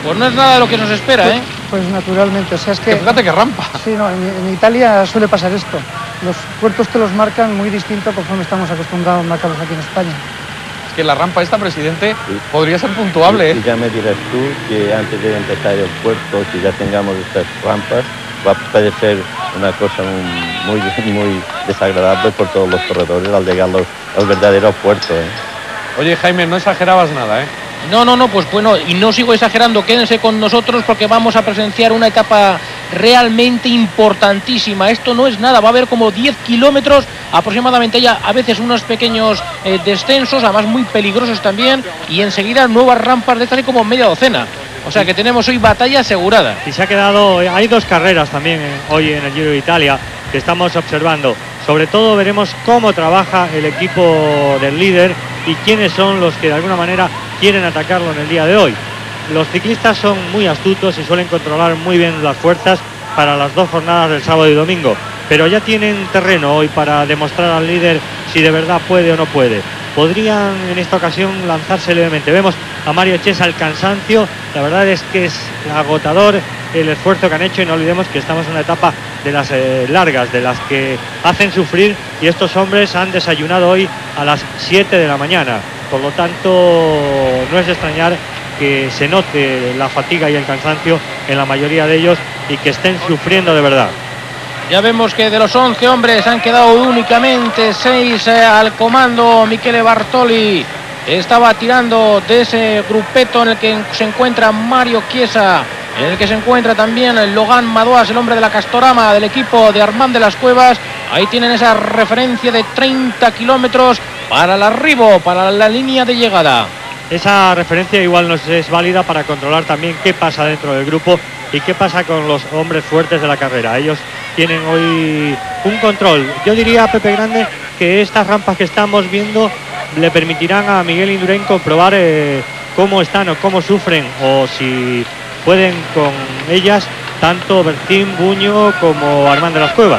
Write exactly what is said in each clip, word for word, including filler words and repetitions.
Pues no es nada de lo que nos espera, pues, ¿eh? Pues naturalmente, o sea, es que... que fíjate que rampa. Sí, no, en, en Italia suele pasar esto. Los puertos te los marcan muy distinto conforme estamos acostumbrados a marcarlos aquí en España. Es que la rampa esta, presidente, sí, podría ser puntuable, ¿eh? Y ya me dirás tú que antes de empezar el puerto, si ya tengamos estas rampas, va a parecer una cosa muy, muy desagradable por todos los corredores al llegar los, al verdadero puerto, ¿eh? Oye, Jaime, no exagerabas nada, ¿eh? No, no, no, pues bueno, y no sigo exagerando, quédense con nosotros porque vamos a presenciar una etapa realmente importantísima. Esto no es nada, va a haber como diez kilómetros aproximadamente, ya a veces unos pequeños eh, descensos, además muy peligrosos también, y enseguida nuevas rampas de estas hay como media docena. O sea que tenemos hoy batalla asegurada. Y se ha quedado, hay dos carreras también eh, hoy en el Giro de Italia que estamos observando. Sobre todo veremos cómo trabaja el equipo del líder y quiénes son los que de alguna manera quieren atacarlo en el día de hoy. Los ciclistas son muy astutos y suelen controlar muy bien las fuerzas para las dos jornadas del sábado y domingo, pero ya tienen terreno hoy para demostrar al líder si de verdad puede o no puede. Podrían en esta ocasión lanzarse levemente. Vemos a Mario Chiesa el cansancio, la verdad es que es agotador el esfuerzo que han hecho y no olvidemos que estamos en una etapa de las eh, largas, de las que hacen sufrir, y estos hombres han desayunado hoy a las siete de la mañana, por lo tanto no es de extrañar que se note la fatiga y el cansancio en la mayoría de ellos y que estén sufriendo de verdad. Ya vemos que de los once hombres han quedado únicamente seis eh, al comando. Michele Bartoli estaba tirando de ese grupeto en el que se encuentra Mario Chiesa, en el que se encuentra también Logan Madoas, el hombre de la Castorama del equipo de Armand de las Cuevas. Ahí tienen esa referencia de treinta kilómetros para el arribo, para la línea de llegada. Esa referencia igual nos es válida para controlar también qué pasa dentro del grupo y qué pasa con los hombres fuertes de la carrera. Ellos tienen hoy un control. Yo diría, Pepe Grande, que estas rampas que estamos viendo le permitirán a Miguel Indurain comprobar eh, cómo están o cómo sufren, o si pueden con ellas tanto Bertín, Buño como Armand de las Cuevas.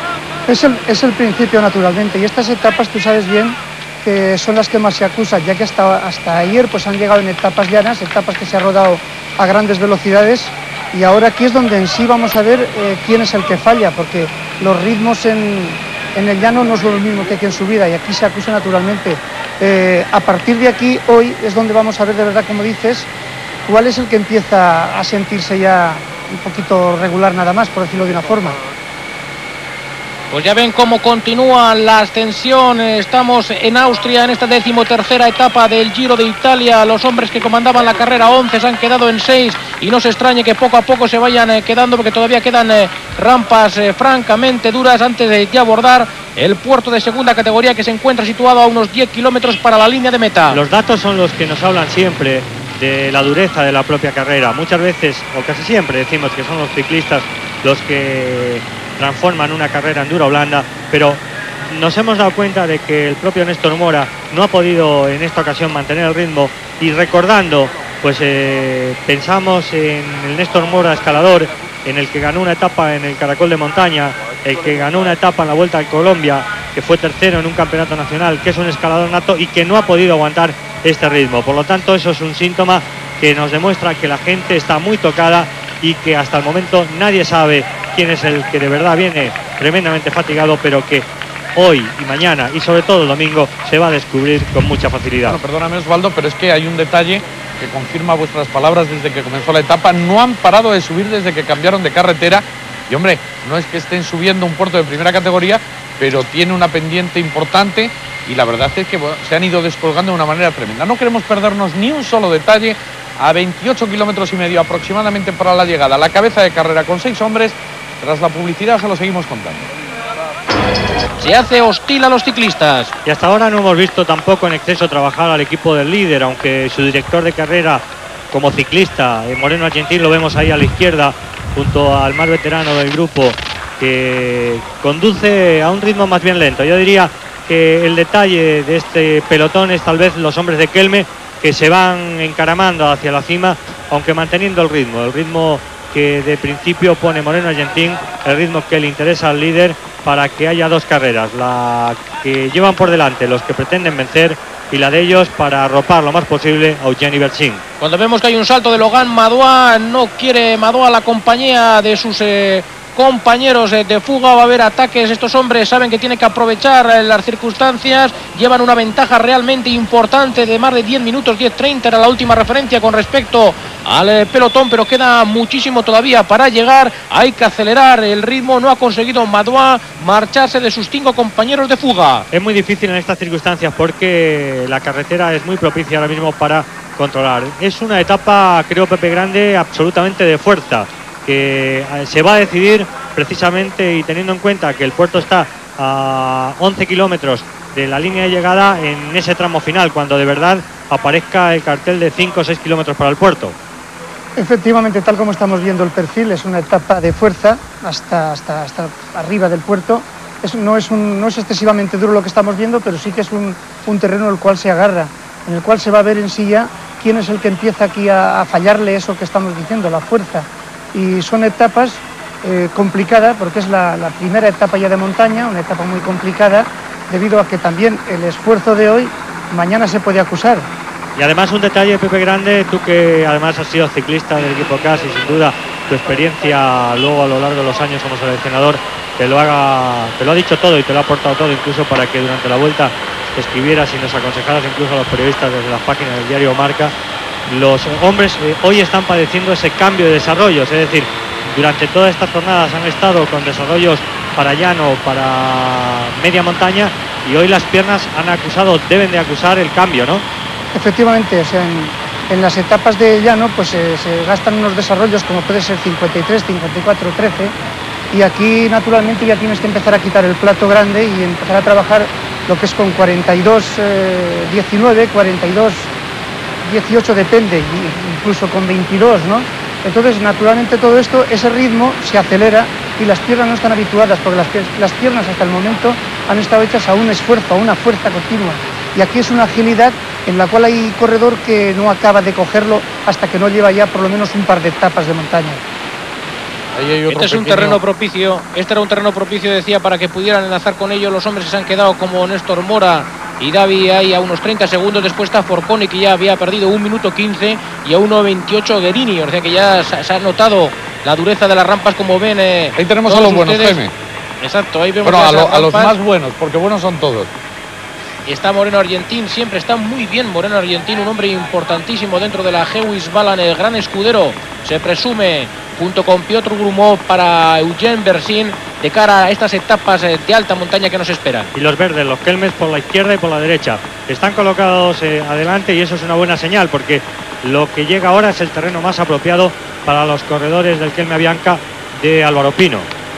Es el, es el principio, naturalmente, y estas etapas tú sabes bien que son las que más se acusan, ya que hasta, hasta ayer pues han llegado en etapas llanas, etapas que se ha rodado a grandes velocidades, y ahora aquí es donde en sí vamos a ver eh, quién es el que falla, porque los ritmos en, en el llano no son los mismos que aquí en subida, y aquí se acusa naturalmente. Eh, a partir de aquí, hoy es donde vamos a ver de verdad, como dices, cuál es el que empieza a sentirse ya un poquito regular nada más, por decirlo de una forma. Pues ya ven cómo continúa la ascensión. Estamos en Austria en esta decimotercera etapa del Giro de Italia. Los hombres que comandaban la carrera once se han quedado en seis, y no se extrañe que poco a poco se vayan eh, quedando, porque todavía quedan eh, rampas eh, francamente duras antes de, de abordar el puerto de segunda categoría, que se encuentra situado a unos diez kilómetros para la línea de meta. Los datos son los que nos hablan siempre de la dureza de la propia carrera. Muchas veces, o casi siempre, decimos que son los ciclistas los que transforman una carrera en dura o blanda, pero nos hemos dado cuenta de que el propio Néstor Mora no ha podido en esta ocasión mantener el ritmo, y recordando, pues eh, pensamos en el Néstor Mora escalador, en el que ganó una etapa en el Caracol de Montaña, el que ganó una etapa en la Vuelta a Colombia, que fue tercero en un campeonato nacional, que es un escalador nato y que no ha podido aguantar este ritmo. Por lo tanto, eso es un síntoma que nos demuestra que la gente está muy tocada y que hasta el momento nadie sabe quién es el que de verdad viene tremendamente fatigado, pero que hoy y mañana y sobre todo el domingo se va a descubrir con mucha facilidad. Bueno, perdóname, Osvaldo, pero es que hay un detalle que confirma vuestras palabras desde que comenzó la etapa. No han parado de subir desde que cambiaron de carretera, y hombre, no es que estén subiendo un puerto de primera categoría, pero tiene una pendiente importante, y la verdad es que bueno, se han ido descolgando de una manera tremenda. No queremos perdernos ni un solo detalle. A veintiocho kilómetros y medio aproximadamente para la llegada, la cabeza de carrera con seis hombres. Tras la publicidad se lo seguimos contando. Se hace hostil a los ciclistas. Y hasta ahora no hemos visto tampoco en exceso trabajar al equipo del líder, aunque su director de carrera como ciclista, Moreno Argentín, lo vemos ahí a la izquierda, junto al más veterano del grupo, que conduce a un ritmo más bien lento. Yo diría que el detalle de este pelotón es tal vez los hombres de Kelme, que se van encaramando hacia la cima, aunque manteniendo el ritmo, el ritmo que de principio pone Moreno Argentín, el ritmo que le interesa al líder para que haya dos carreras, la que llevan por delante los que pretenden vencer y la de ellos para arropar lo más posible a Eugeni Bersin. Cuando vemos que hay un salto de Logan Madoua, no quiere Madoua la compañía de sus eh, compañeros eh, de fuga, va a haber ataques, estos hombres saben que tienen que aprovechar eh, las circunstancias, llevan una ventaja realmente importante de más de diez minutos, diez treinta era la última referencia con respecto al eh, pelotón, pero queda muchísimo todavía para llegar, hay que acelerar el ritmo, no ha conseguido Madoua marcharse de sus cinco compañeros de fuga. Es muy difícil en estas circunstancias porque la carretera es muy propicia ahora mismo para controlar. Es una etapa, creo, Pepe Grande, absolutamente de fuerza, que se va a decidir precisamente y teniendo en cuenta que el puerto está a once kilómetros de la línea de llegada en ese tramo final, cuando de verdad aparezca el cartel de cinco o seis kilómetros para el puerto. Efectivamente, tal como estamos viendo el perfil, es una etapa de fuerza hasta, hasta, hasta arriba del puerto. Es, no, es un, no es excesivamente duro lo que estamos viendo, pero sí que es un, un terreno en el cual se agarra, en el cual se va a ver en sí ya quién es el que empieza aquí a, a fallarle eso que estamos diciendo, la fuerza. Y son etapas eh, complicadas, porque es la, la primera etapa ya de montaña, una etapa muy complicada, debido a que también el esfuerzo de hoy mañana se puede acusar. Y además un detalle, Pepe Grande, tú que además has sido ciclista del equipo C A S y sin duda tu experiencia luego a lo largo de los años como seleccionador te lo, haga, te lo ha dicho todo y te lo ha aportado todo, incluso para que durante la vuelta te escribieras y nos aconsejaras incluso a los periodistas desde las páginas del diario Marca. Los hombres eh, hoy están padeciendo ese cambio de desarrollos, es decir, durante todas estas jornadas han estado con desarrollos para llano, para media montaña, y hoy las piernas han acusado, deben de acusar el cambio, ¿no? Efectivamente, o sea, en, en las etapas de llano pues eh, se gastan unos desarrollos como puede ser cincuenta y tres, cincuenta y cuatro, trece, y aquí naturalmente ya tienes que empezar a quitar el plato grande y empezar a trabajar lo que es con cuarenta y dos, diecinueve, cuarenta y dos, dieciocho, depende, incluso con veintidós, ¿no? Entonces, naturalmente todo esto, ese ritmo se acelera y las piernas no están habituadas, porque las, las piernas hasta el momento han estado hechas a un esfuerzo, a una fuerza continua. Y aquí es una agilidad en la cual hay corredor que no acaba de cogerlo hasta que no lleva ya por lo menos un par de etapas de montaña. Ahí hay otro este es un pequeño... terreno propicio, este era un terreno propicio, decía, para que pudieran enlazar con ellos los hombres que se han quedado como Néstor Mora y Davi ahí a unos treinta segundos. Después está Forconi, que ya había perdido un minuto quince, y a uno veintiocho Guerini, o sea que ya se ha notado la dureza de las rampas, como ven. Eh, ahí tenemos a los buenos, ustedes. Jaime. Exacto, ahí vemos bueno, a, lo, a los rampas. más buenos, porque buenos son todos. Está Moreno Argentín, siempre está muy bien Moreno Argentín, un hombre importantísimo dentro de la Hewish Balan, el gran escudero, se presume, junto con Piotr Grumov para Eugeni Bersin, de cara a estas etapas de alta montaña que nos esperan. Y los verdes, los Kelmes por la izquierda y por la derecha, están colocados eh, adelante, y eso es una buena señal, porque lo que llega ahora es el terreno más apropiado para los corredores del Kelme Bianca de Álvaro Pino.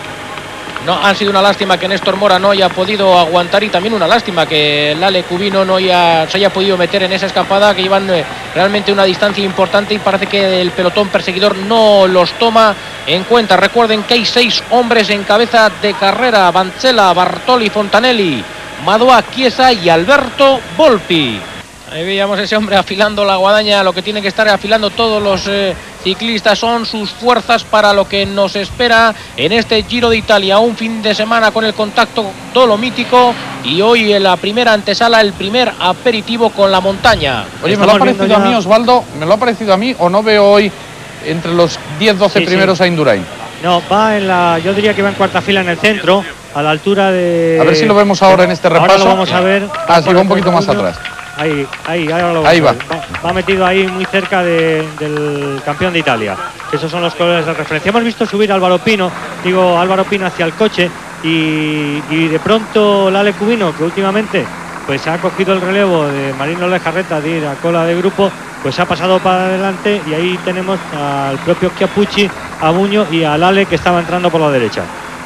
No, ha sido una lástima que Néstor Mora no haya podido aguantar, y también una lástima que Lale Cubino no haya, se haya podido meter en esa escapada, que llevan eh, realmente una distancia importante, y parece que el pelotón perseguidor no los toma en cuenta. Recuerden que hay seis hombres en cabeza de carrera: Vancella, Bartoli, Fontanelli, Madoua, Chiesa y Alberto Volpi. Ahí veíamos ese hombre afilando la guadaña. Lo que tienen que estar afilando todos los eh, ciclistas son sus fuerzas para lo que nos espera en este Giro de Italia. Un fin de semana con el contacto dolomítico, y hoy en la primera antesala, el primer aperitivo con la montaña. Oye, me lo ha parecido ya... a mí, Osvaldo, me lo ha parecido a mí, o no veo hoy entre los diez doce sí, primeros sí. a Indurain. No, va en la, yo diría que va en cuarta fila en el centro, a la altura de... A ver si lo vemos ahora en este repaso. Ahora lo vamos a ver. Ah, sí, va un poquito más atrás. Ahí, ahí, ahora lo ahí va. va. Va metido ahí muy cerca de, del campeón de Italia. Esos son los colores de referencia. Hemos visto subir a Álvaro Pino, digo Álvaro Pino hacia el coche, y, y de pronto Lale Cubino, que últimamente pues ha cogido el relevo de Marino Lejarreta de ir a cola de grupo, pues ha pasado para adelante, y ahí tenemos al propio Chiappucci, a Buño y a Lale, que estaba entrando por la derecha.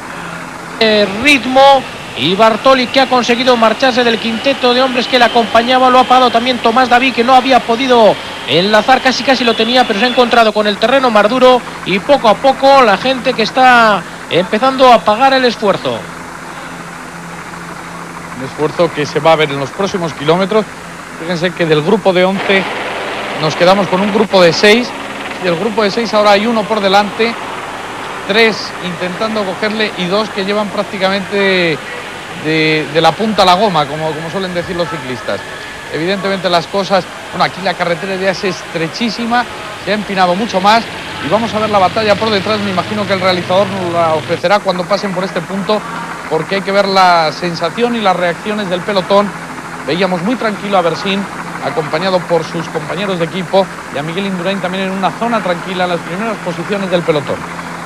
El ritmo. Y Bartoli, que ha conseguido marcharse del quinteto de hombres que le acompañaba. Lo ha pagado también Tomás David, que no había podido enlazar, casi casi lo tenía, pero se ha encontrado con el terreno más duro, y poco a poco la gente que está empezando a pagar el esfuerzo. Un esfuerzo que se va a ver en los próximos kilómetros. Fíjense que del grupo de once nos quedamos con un grupo de seis. Del grupo de seis ahora hay uno por delante, tres intentando cogerle y dos que llevan prácticamente de, de la punta a la goma, como, como suelen decir los ciclistas. evidentemente las cosas, bueno, aquí la carretera ya es estrechísima, se ha empinado mucho más y vamos a ver la batalla por detrás. Me imagino que el realizador nos la ofrecerá cuando pasen por este punto, porque hay que ver la sensación y las reacciones del pelotón. Veíamos muy tranquilo a Bersín, acompañado por sus compañeros de equipo, y a Miguel Indurain también en una zona tranquila en las primeras posiciones del pelotón.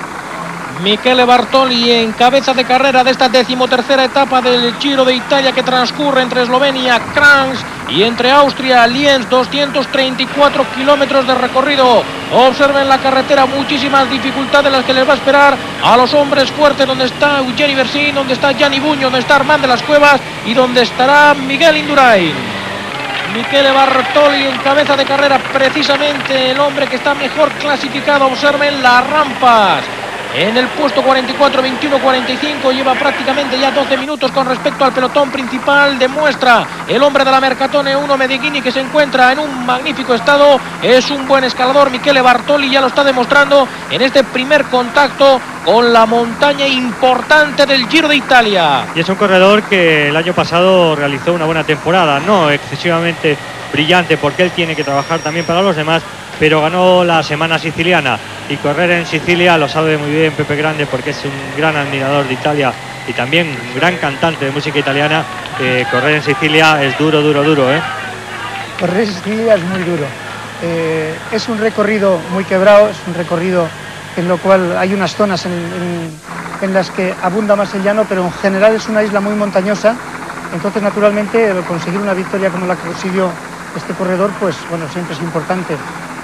Michele Bartoli en cabeza de carrera de esta decimotercera etapa del Giro de Italia, que transcurre entre Eslovenia, Kranz, y entre Austria, Lienz. Doscientos treinta y cuatro kilómetros de recorrido. Observen la carretera, muchísimas dificultades las que les va a esperar a los hombres fuertes, donde está Eugeni Bersín, donde está Gianni Bugno, donde está Armand de las Cuevas y donde estará Miguel Indurain. Michele Bartoli en cabeza de carrera, precisamente el hombre que está mejor clasificado. Observen las rampas. En el puesto cuarenta y cuatro, veintiuno cuarenta y cinco, lleva prácticamente ya doce minutos con respecto al pelotón principal. Demuestra el hombre de la Mercatone uno Medeghini, que se encuentra en un magnífico estado. Es un buen escalador Michele Bartoli, ya lo está demostrando en este primer contacto con la montaña importante del Giro de Italia. Y es un corredor que el año pasado realizó una buena temporada, no excesivamente brillante, porque él tiene que trabajar también para los demás, pero ganó la Semana Siciliana, y correr en Sicilia lo sabe muy bien Pepe Grande, porque es un gran admirador de Italia y también un gran cantante de música italiana. Eh, correr en Sicilia es duro, duro, duro, ¿eh? Correr en Sicilia es muy duro. Eh, es un recorrido muy quebrado, es un recorrido en lo cual hay unas zonas en, en, en las que abunda más el llano, pero en general es una isla muy montañosa. Entonces, naturalmente, conseguir una victoria como la que consiguió este corredor, pues bueno, siempre es importante.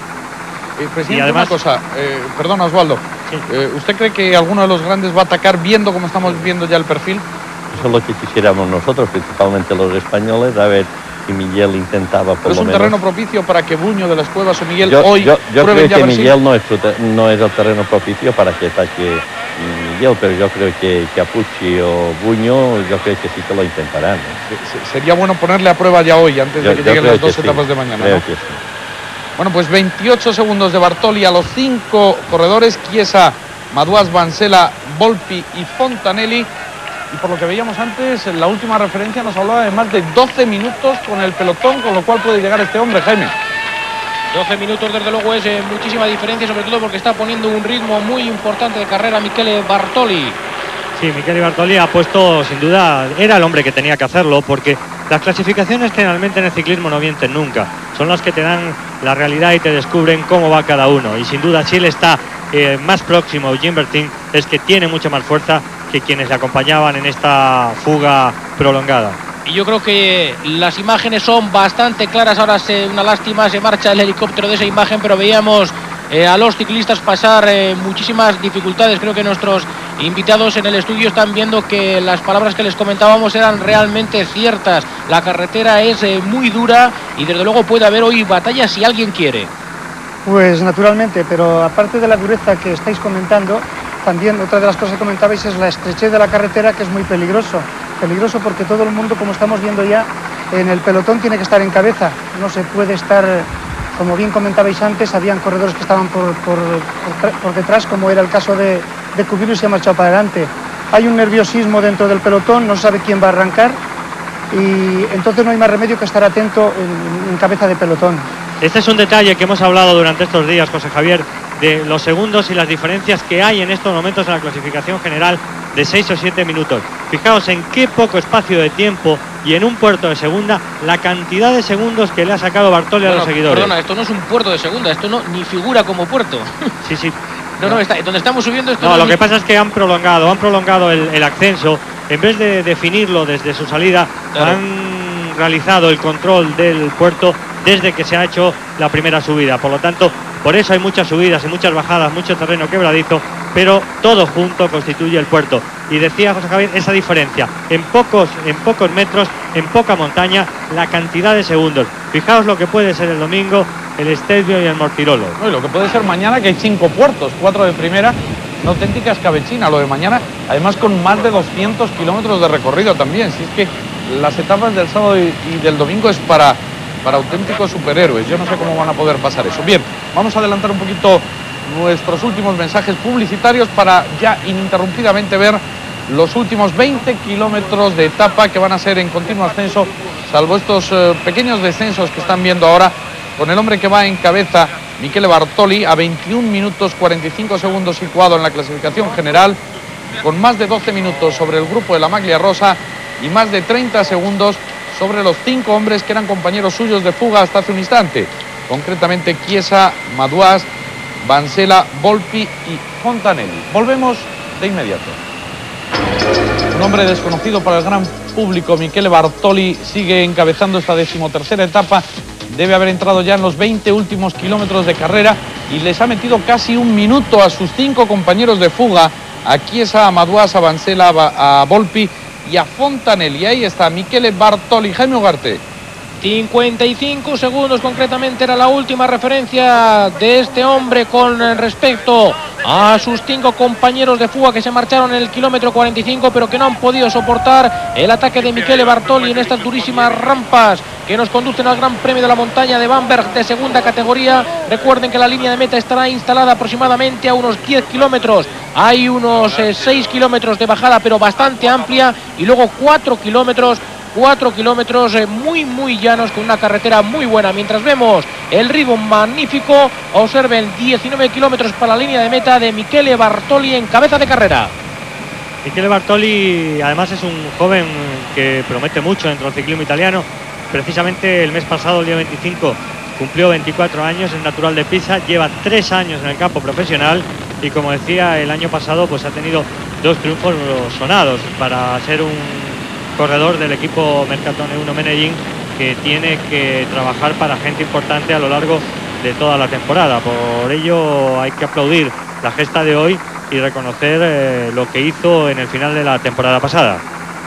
Eh, presidente, y además, una cosa, eh, perdona Osvaldo, sí. eh, ¿usted cree que alguno de los grandes va a atacar viendo cómo estamos viendo ya el perfil? Eso es lo que quisiéramos nosotros, principalmente los españoles, a ver si Miguel intentaba por Pero es lo un menos. terreno propicio para que Buño de las Cuevas o Miguel Yo, hoy yo, yo prueben creo ya que Bersín. Miguel no es, no es el terreno propicio para que ataque Miguel, pero yo creo que, que Apucci o Buño, yo creo que sí que lo intentarán, ¿no? Se- Sería bueno ponerle a prueba ya hoy, antes Yo, de que yo lleguen creo las dos que sí, etapas de mañana, creo ¿no? que sí. Bueno, pues veintiocho segundos de Bartoli a los cinco corredores: Chiesa, Madouas, Vansela, Volpi y Fontanelli. Y por lo que veíamos antes, en la última referencia nos hablaba de más de doce minutos con el pelotón, con lo cual puede llegar este hombre, Jaime. doce minutos, desde luego, es eh, muchísima diferencia, sobre todo porque está poniendo un ritmo muy importante de carrera Michele Bartoli. Sí, Michele Bartoli ha puesto, sin duda, era el hombre que tenía que hacerlo, porque las clasificaciones generalmente en el ciclismo no mienten nunca. Son las que te dan la realidad y te descubren cómo va cada uno. Y sin duda, si él está eh, más próximo a Eugeni Bersín, es que tiene mucha más fuerza que quienes le acompañaban en esta fuga prolongada. Y yo creo que las imágenes son bastante claras. Ahora se, una lástima, se marcha el helicóptero de esa imagen, pero veíamos eh, a los ciclistas pasar eh, muchísimas dificultades. Creo que nuestros invitados en el estudio están viendo que las palabras que les comentábamos eran realmente ciertas. La carretera es eh, muy dura y desde luego puede haber hoy batalla si alguien quiere. Pues naturalmente, pero aparte de la dureza que estáis comentando, también otra de las cosas que comentabais es la estrechez de la carretera, que es muy peligroso. Peligroso porque todo el mundo, como estamos viendo ya, en el pelotón tiene que estar en cabeza. No se puede estar, como bien comentabais antes, habían corredores que estaban por, por, por, por detrás, como era el caso de, de Cubillo, y se ha marchado para adelante. Hay un nerviosismo dentro del pelotón, no se sabe quién va a arrancar, y entonces no hay más remedio que estar atento en, en cabeza de pelotón. Este es un detalle que hemos hablado durante estos días, José Javier, de los segundos y las diferencias que hay en estos momentos en la clasificación general de seis o siete minutos. Fijaos en qué poco espacio de tiempo y en un puerto de segunda, la cantidad de segundos que le ha sacado Bartoli Bueno, a los seguidores. Perdona, esto no es un puerto de segunda, esto no ni figura como puerto. Sí, sí. No, no, está, donde estamos subiendo esto. No, no lo es que ni- pasa es que han prolongado, han prolongado el, el ascenso. En vez de definirlo desde su salida, Claro. han realizado el control del puerto desde que se ha hecho la primera subida. Por lo tanto, por eso hay muchas subidas y muchas bajadas, mucho terreno quebradizo, pero todo junto constituye el puerto. Y decía José Javier, esa diferencia, en pocos, en pocos metros, en poca montaña, la cantidad de segundos. Fijaos lo que puede ser el domingo, el Stelvio y el Mortirolo. No, y lo que puede ser mañana, que hay cinco puertos, cuatro de primera, una auténtica escabechina lo de mañana, además con más de doscientos kilómetros de recorrido también. Si es que las etapas del sábado y, y del domingo es para, para auténticos superhéroes. Yo no sé cómo van a poder pasar eso. Bien, vamos a adelantar un poquito nuestros últimos mensajes publicitarios para ya ininterrumpidamente ver los últimos veinte kilómetros de etapa, que van a ser en continuo ascenso salvo estos eh, pequeños descensos que están viendo ahora, con el hombre que va en cabeza, Michele Bartoli, a veintiún minutos cuarenta y cinco segundos situado en la clasificación general, con más de doce minutos sobre el grupo de la Maglia Rosa y más de treinta segundos sobre los cinco hombres que eran compañeros suyos de fuga hasta hace un instante, concretamente Chiesa, Madouas, Vansela, Volpi y Fontanelli. Volvemos de inmediato. Un hombre desconocido para el gran público, Michele Bartoli, sigue encabezando esta decimotercera etapa. Debe haber entrado ya en los veinte últimos kilómetros de carrera y les ha metido casi un minuto a sus cinco compañeros de fuga, a Chiesa, a Madouas, a Vansela, a Volpi y a Fontanelli. Ahí está Michele Bartoli. Jaime Ugarte. cincuenta y cinco segundos concretamente era la última referencia de este hombre con respecto a sus cinco compañeros de fuga que se marcharon en el kilómetro cuarenta y cinco, pero que no han podido soportar el ataque de Michele Bartoli en estas durísimas rampas que nos conducen al Gran Premio de la Montaña de Bamberg de segunda categoría. Recuerden que la línea de meta estará instalada aproximadamente a unos diez kilómetros. Hay unos eh, seis kilómetros de bajada, pero bastante amplia, y luego cuatro kilómetros cuatro kilómetros eh, muy muy llanos, con una carretera muy buena. Mientras vemos el ritmo magnífico, observen diecinueve kilómetros para la línea de meta de Michele Bartoli en cabeza de carrera. Michele Bartoli además es un joven que promete mucho dentro del ciclismo italiano. Precisamente el mes pasado, el día veinticinco, cumplió veinticuatro años, es natural de Pisa, lleva tres años en el campo profesional y, como decía, el año pasado pues ha tenido dos triunfos sonados para ser un corredor del equipo Mercatone uno Medellín, que tiene que trabajar para gente importante a lo largo de toda la temporada. Por ello hay que aplaudir la gesta de hoy y reconocer eh, lo que hizo en el final de la temporada pasada.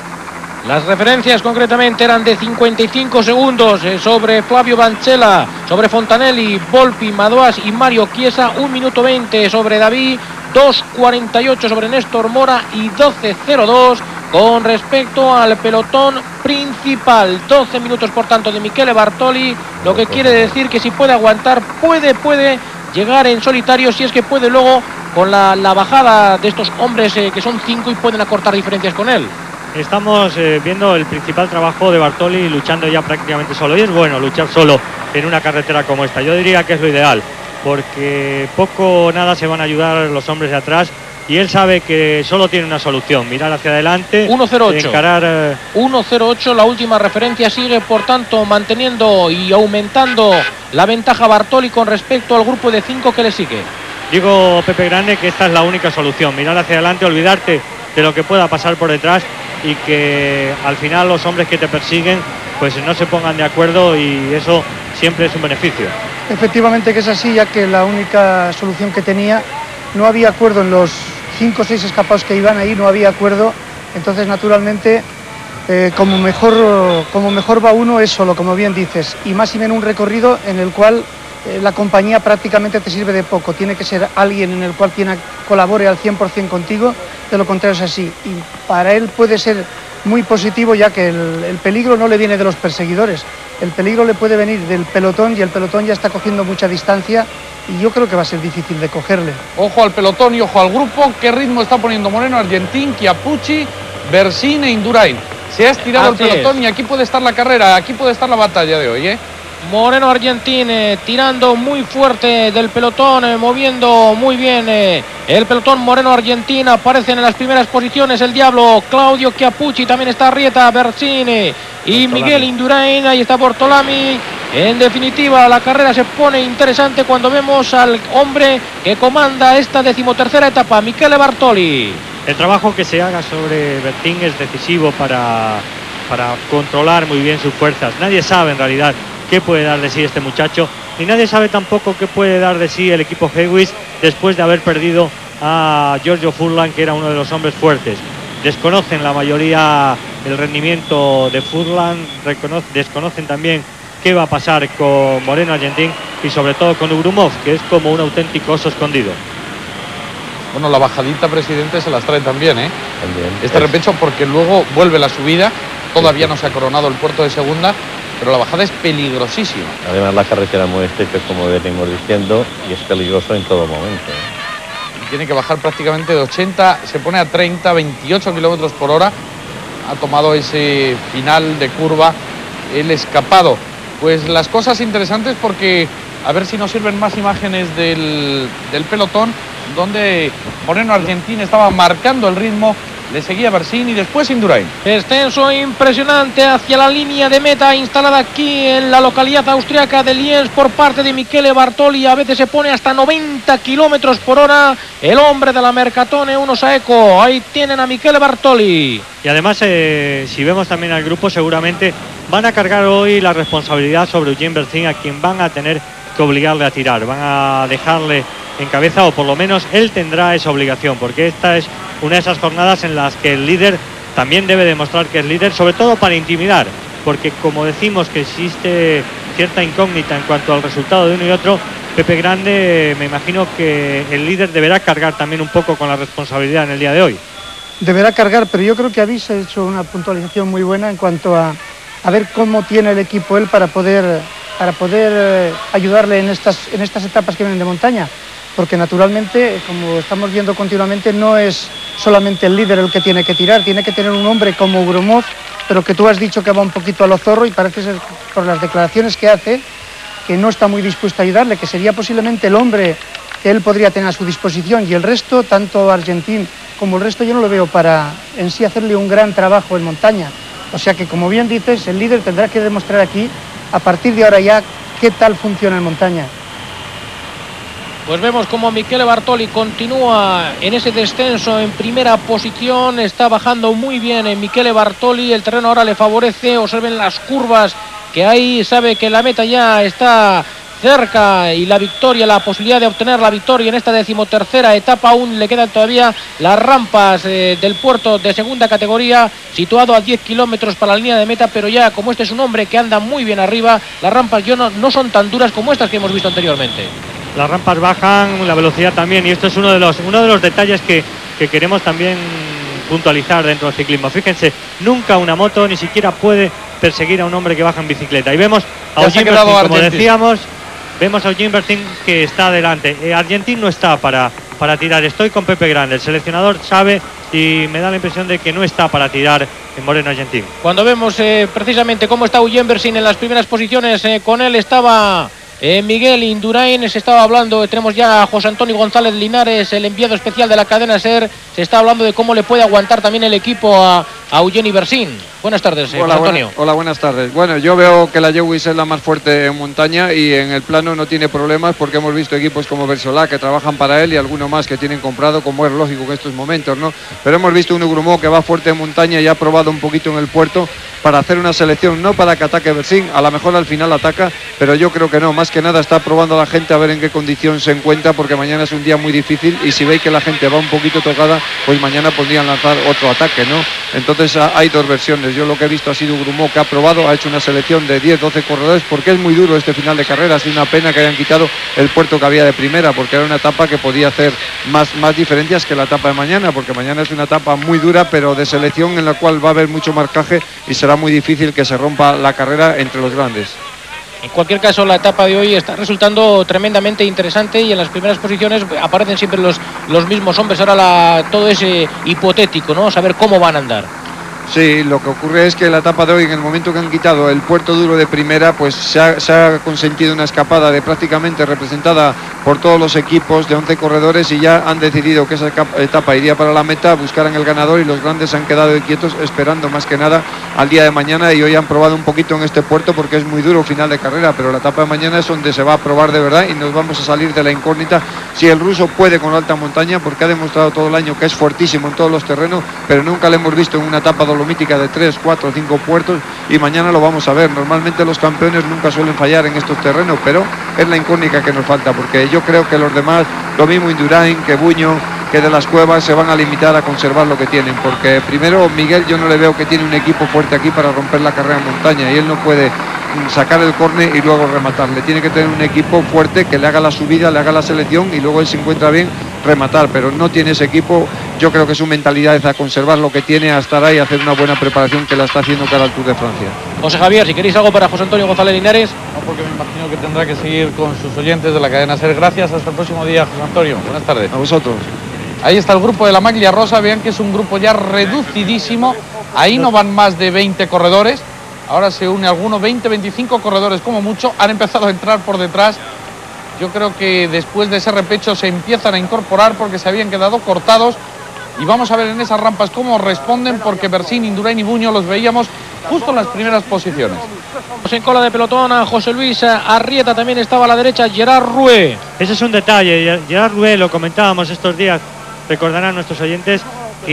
Las referencias concretamente eran de cincuenta y cinco segundos eh, sobre Flavio Vansela, sobre Fontanelli, Volpi, Madouas y Mario Chiesa, un minuto veinte sobre David, dos cuarenta y ocho sobre Néstor Mora y doce cero dos con respecto al pelotón principal. doce minutos por tanto de Michele Bartoli, lo que quiere decir que si puede aguantar, puede, puede llegar en solitario, si es que puede luego con la, la bajada de estos hombres eh, que son cinco y pueden acortar diferencias con él. Estamos eh, viendo el principal trabajo de Bartoli luchando ya prácticamente solo, y es bueno luchar solo en una carretera como esta. Yo diría que es lo ideal, porque poco o nada se van a ayudar los hombres de atrás, y él sabe que solo tiene una solución: mirar hacia adelante, uno cero ocho. encarar eh... uno cero ocho, la última referencia. Sigue por tanto manteniendo y aumentando la ventaja Bartoli con respecto al grupo de cinco que le sigue. Digo, Pepe Grande, que esta es la única solución: mirar hacia adelante, olvidarte de lo que pueda pasar por detrás, y que al final los hombres que te persiguen pues no se pongan de acuerdo, y eso siempre es un beneficio. Efectivamente que es así, ya que la única solución que tenía, no había acuerdo en los cinco o seis escapados que iban ahí, no había acuerdo. Entonces, naturalmente, eh, como mejor como mejor va uno es solo, como bien dices, y más y menos un recorrido en el cual eh, la compañía prácticamente te sirve de poco. Tiene que ser alguien en el cual tiene, colabore al cien por cien contigo, de lo contrario es así. Y para él puede ser muy positivo, ya que el, el peligro no le viene de los perseguidores, el peligro le puede venir del pelotón, y el pelotón ya está cogiendo mucha distancia, y yo creo que va a ser difícil de cogerle. Ojo al pelotón y ojo al grupo. ¿Qué ritmo está poniendo Moreno Argentin, Chiappucci, Bersini e Indurain? Se ha estirado Así el pelotón es. Y aquí puede estar la carrera, aquí puede estar la batalla de hoy, ¿eh? Moreno Argentin eh, tirando muy fuerte del pelotón, eh, moviendo muy bien eh, el pelotón. Moreno Argentin, aparecen en las primeras posiciones el Diablo, Claudio Chiappucci, también está Arrieta, Bersini y Miguel Indurain. Ahí está Bortolami. En definitiva, la carrera se pone interesante cuando vemos al hombre que comanda esta decimotercera etapa, Michele Bartoli. El trabajo que se haga sobre Bertin es decisivo para, para controlar muy bien sus fuerzas. Nadie sabe en realidad qué puede dar de sí este muchacho, y nadie sabe tampoco qué puede dar de sí el equipo Hewitt después de haber perdido a Giorgio Furlan, que era uno de los hombres fuertes. Desconocen la mayoría el rendimiento de Furlan, desconocen también qué va a pasar con Moreno Argentin y sobre todo con Ugrumov, que es como un auténtico oso escondido. Bueno, la bajadita, presidente, se las trae también, ¿eh? También. Este es... repecho, porque luego vuelve la subida, todavía no se ha coronado el puerto de segunda, pero la bajada es peligrosísima. Además, la carretera muy estrecha, como venimos diciendo, y es peligroso en todo momento, ¿eh? Tiene que bajar prácticamente de ochenta, se pone a treinta, veintiocho kilómetros por hora. Ha tomado ese final de curva el escapado. Pues las cosas interesantes porque a ver si nos sirven más imágenes del, del pelotón, donde Moreno Argentín estaba marcando el ritmo, le seguía Bersín y después Indurain. Descenso impresionante hacia la línea de meta instalada aquí en la localidad austriaca de Lienz por parte de Michele Bartoli. A veces se pone hasta noventa kilómetros por hora el hombre de la Mercatone Uno Saeco. Ahí tienen a Michele Bartoli. Y además, eh, si vemos también al grupo, seguramente van a cargar hoy la responsabilidad sobre Eugene Bersín, a quien van a tener que obligarle a tirar. Van a dejarle en cabeza, o por lo menos él tendrá esa obligación, porque esta es una de esas jornadas en las que el líder también debe demostrar que es líder, sobre todo para intimidar, porque como decimos que existe cierta incógnita en cuanto al resultado de uno y otro, Pepe Grande, me imagino que el líder deberá cargar también un poco con la responsabilidad en el día de hoy. Deberá cargar, pero yo creo que habéis hecho una puntualización muy buena en cuanto a, a ver cómo tiene el equipo él para poder, para poder eh, ayudarle en estas, en estas etapas que vienen de montaña. Porque naturalmente, como estamos viendo continuamente, no es solamente el líder el que tiene que tirar, tiene que tener un hombre como Gromov, pero que tú has dicho que va un poquito a lo zorro y parece ser, por las declaraciones que hace, que no está muy dispuesto a ayudarle, que sería posiblemente el hombre que él podría tener a su disposición, y el resto, tanto Argentín como el resto, yo no lo veo para en sí hacerle un gran trabajo en montaña. O sea que, como bien dices, el líder tendrá que demostrar aquí, a partir de ahora ya, qué tal funciona en montaña. Pues vemos como Michele Bartoli continúa en ese descenso en primera posición. Está bajando muy bien en Michele Bartoli. El terreno ahora le favorece. Observen las curvas que hay. Sabe que la meta ya está cerca y la victoria, la posibilidad de obtener la victoria en esta decimotercera etapa. Aún le quedan todavía las rampas eh, del puerto de segunda categoría, situado a diez kilómetros para la línea de meta, pero ya como este es un hombre que anda muy bien arriba, las rampas yo no, no son tan duras como estas que hemos visto anteriormente. Las rampas bajan, la velocidad también, y esto es uno de los, uno de los detalles que, que queremos también puntualizar dentro del ciclismo. Fíjense, nunca una moto ni siquiera puede perseguir a un hombre que baja en bicicleta. Y vemos a Eugene Bersín, como decíamos, vemos a Eugene Bersín que está adelante. Eh, Argentín no está para, para tirar. Estoy con Pepe Grande, el seleccionador sabe, y me da la impresión de que no está para tirar en Moreno Argentín. Cuando vemos eh, precisamente cómo está Eugene Bersín en las primeras posiciones, eh, con él estaba Eh, Miguel Indurain, se estaba hablando, tenemos ya a José Antonio González Linares, el enviado especial de la cadena SER, se está hablando de cómo le puede aguantar también el equipo a, a Eugene Bersín. Buenas tardes, eh, hola, José Antonio. Buena, hola, buenas tardes. Bueno, yo veo que la Lewis es la más fuerte en montaña y en el plano no tiene problemas, porque hemos visto equipos como Versolá que trabajan para él y alguno más que tienen comprado, como es lógico en estos momentos, ¿no? Pero hemos visto un Grumó que va fuerte en montaña y ha probado un poquito en el puerto para hacer una selección, no para que ataque Bersín, a lo mejor al final ataca, pero yo creo que no, más que nada está probando a la gente a ver en qué condición se encuentra, porque mañana es un día muy difícil y si veis que la gente va un poquito tocada, pues mañana podrían lanzar otro ataque, ¿no? Entonces hay dos versiones. Yo lo que he visto ha sido Grumó que ha probado, ha hecho una selección de diez, doce corredores, porque es muy duro este final de carrera. Ha sido una pena que hayan quitado el puerto que había de primera, porque era una etapa que podía hacer más, más diferencias que la etapa de mañana, porque mañana es una etapa muy dura, pero de selección en la cual va a haber mucho marcaje y será muy difícil que se rompa la carrera entre los grandes. En cualquier caso, la etapa de hoy está resultando tremendamente interesante y en las primeras posiciones aparecen siempre los, los mismos hombres. Ahora la, todo es eh, hipotético, ¿no? Saber cómo van a andar. Sí, lo que ocurre es que la etapa de hoy, en el momento que han quitado el puerto duro de primera, pues se ha, se ha consentido una escapada de prácticamente representada por todos los equipos de once corredores y ya han decidido que esa etapa iría para la meta, buscaran el ganador y los grandes se han quedado quietos esperando más que nada al día de mañana, y hoy han probado un poquito en este puerto porque es muy duro final de carrera, pero la etapa de mañana es donde se va a probar de verdad y nos vamos a salir de la incógnita si el ruso puede con alta montaña, porque ha demostrado todo el año que es fuertísimo en todos los terrenos, pero nunca le hemos visto en una etapa dolomítica de tres, cuatro, cinco puertos, y mañana lo vamos a ver. Normalmente los campeones nunca suelen fallar en estos terrenos, pero es la incógnita que nos falta, porque yo creo que los demás, lo mismo Indurain, que Buño, que de las Cuevas, se van a limitar a conservar lo que tienen, porque primero Miguel yo no le veo que tiene un equipo fuerte aquí para romper la carrera en montaña, y él no puede sacar el córner y luego rematarle, tiene que tener un equipo fuerte que le haga la subida, le haga la selección y luego él se encuentra bien rematar, pero no tiene ese equipo. Yo creo que su mentalidad es a conservar lo que tiene, a estar ahí, a hacer una buena preparación que la está haciendo cara al Tour de Francia. José Javier, si queréis algo para José Antonio González Linares. No, porque me imagino que tendrá que seguir con sus oyentes de la cadena SER. Gracias, hasta el próximo día, José Antonio. Buenas tardes. A vosotros. Ahí está el grupo de la Maglia Rosa, vean que es un grupo ya reducidísimo, ahí no van más de veinte corredores, Ahora se une alguno, veinte, veinticinco corredores como mucho. Han empezado a entrar por detrás. Yo creo que después de ese repecho se empiezan a incorporar porque se habían quedado cortados. Y vamos a ver en esas rampas cómo responden, porque Bersín, Indurain y Buño los veíamos justo en las primeras posiciones. En cola de pelotón a José Luis Arrieta, también estaba a la derecha Gerard Rouet. Ese es un detalle. Gerard Rouet, lo comentábamos estos días, recordarán nuestros oyentes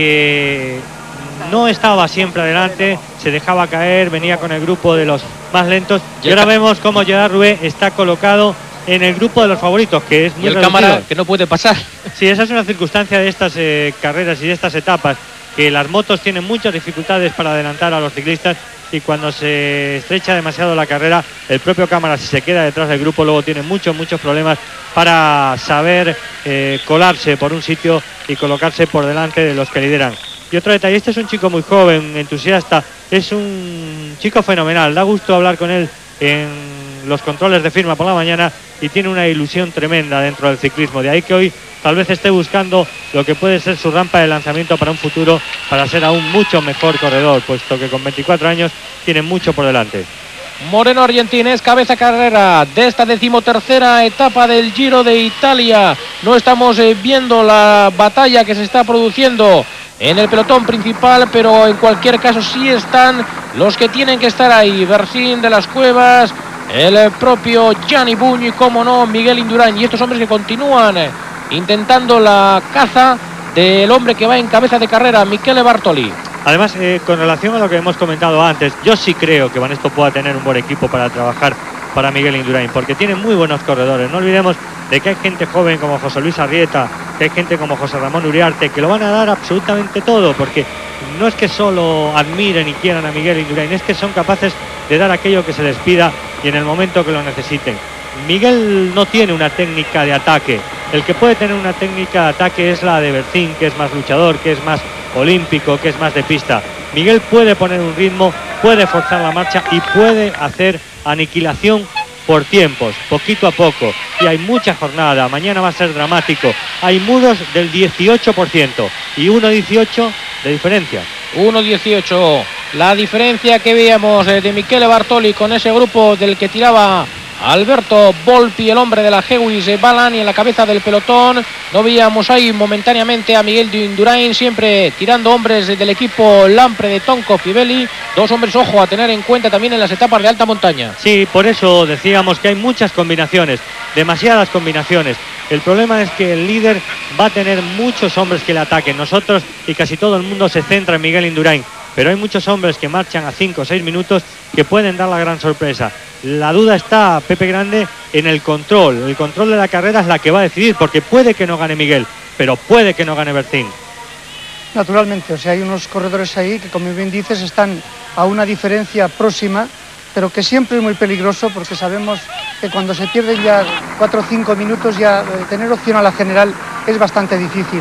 que no estaba siempre adelante, se dejaba caer, venía con el grupo de los más lentos. Y ahora vemos cómo Gerard Rouet está colocado en el grupo de los favoritos, que es muy y el reducido. cámara que no puede pasar. Sí, esa es una circunstancia de estas eh, carreras y de estas etapas, que las motos tienen muchas dificultades para adelantar a los ciclistas, y cuando se estrecha demasiado la carrera, el propio cámara, si se queda detrás del grupo, luego tiene muchos, muchos problemas para saber eh, colarse por un sitio y colocarse por delante de los que lideran. Y otro detalle, este es un chico muy joven, entusiasta, es un chico fenomenal, da gusto hablar con él en los controles de firma por la mañana, y tiene una ilusión tremenda dentro del ciclismo. De ahí que hoy tal vez esté buscando lo que puede ser su rampa de lanzamiento para un futuro, para ser aún mucho mejor corredor, puesto que con veinticuatro años tiene mucho por delante. Moreno Argentines, cabeza carrera de esta decimotercera etapa del Giro de Italia. No estamos eh, viendo la batalla que se está produciendo en el pelotón principal, pero en cualquier caso sí están los que tienen que estar ahí. Bersín, de las Cuevas, el propio Gianni Buño y, como no, Miguel Indurain. Y estos hombres que continúan intentando la caza del hombre que va en cabeza de carrera, Michele Bartoli. Además, eh, con relación a lo que hemos comentado antes, yo sí creo que Banesto pueda tener un buen equipo para trabajar para Miguel Indurain, porque tiene muy buenos corredores. No olvidemos de que hay gente joven como José Luis Arrieta, que hay gente como José Ramón Uriarte, que lo van a dar absolutamente todo, porque no es que solo admiren y quieran a Miguel Indurain, es que son capaces de dar aquello que se les pida y en el momento que lo necesiten. Miguel no tiene una técnica de ataque. El que puede tener una técnica de ataque es la de Bersín, que es más luchador, que es más olímpico, que es más de pista. Miguel puede poner un ritmo, puede forzar la marcha y puede hacer aniquilación por tiempos, poquito a poco. Y hay mucha jornada, mañana va a ser dramático. Hay mudos del dieciocho por ciento y uno dieciocho de diferencia. uno dieciocho, la diferencia que veíamos de Michele Bartoli con ese grupo del que tiraba Alberto Volpi, el hombre de la Gewis Balani en la cabeza del pelotón. No veíamos ahí momentáneamente a Miguel Indurain, siempre tirando hombres del equipo Lampre de Tonko Fibelli. Dos hombres, ojo, a tener en cuenta también en las etapas de alta montaña. Sí, por eso decíamos que hay muchas combinaciones, demasiadas combinaciones. El problema es que el líder va a tener muchos hombres que le ataquen. Nosotros y casi todo el mundo se centra en Miguel Indurain, pero hay muchos hombres que marchan a cinco o seis minutos que pueden dar la gran sorpresa. La duda está, Pepe Grande, en el control. El control de la carrera es la que va a decidir, porque puede que no gane Miguel, pero puede que no gane Bersín. Naturalmente, o sea, hay unos corredores ahí que, como bien dices, están a una diferencia próxima, pero que siempre es muy peligroso, porque sabemos que cuando se pierden ya cuatro o cinco minutos, ya eh, tener opción a la general es bastante difícil.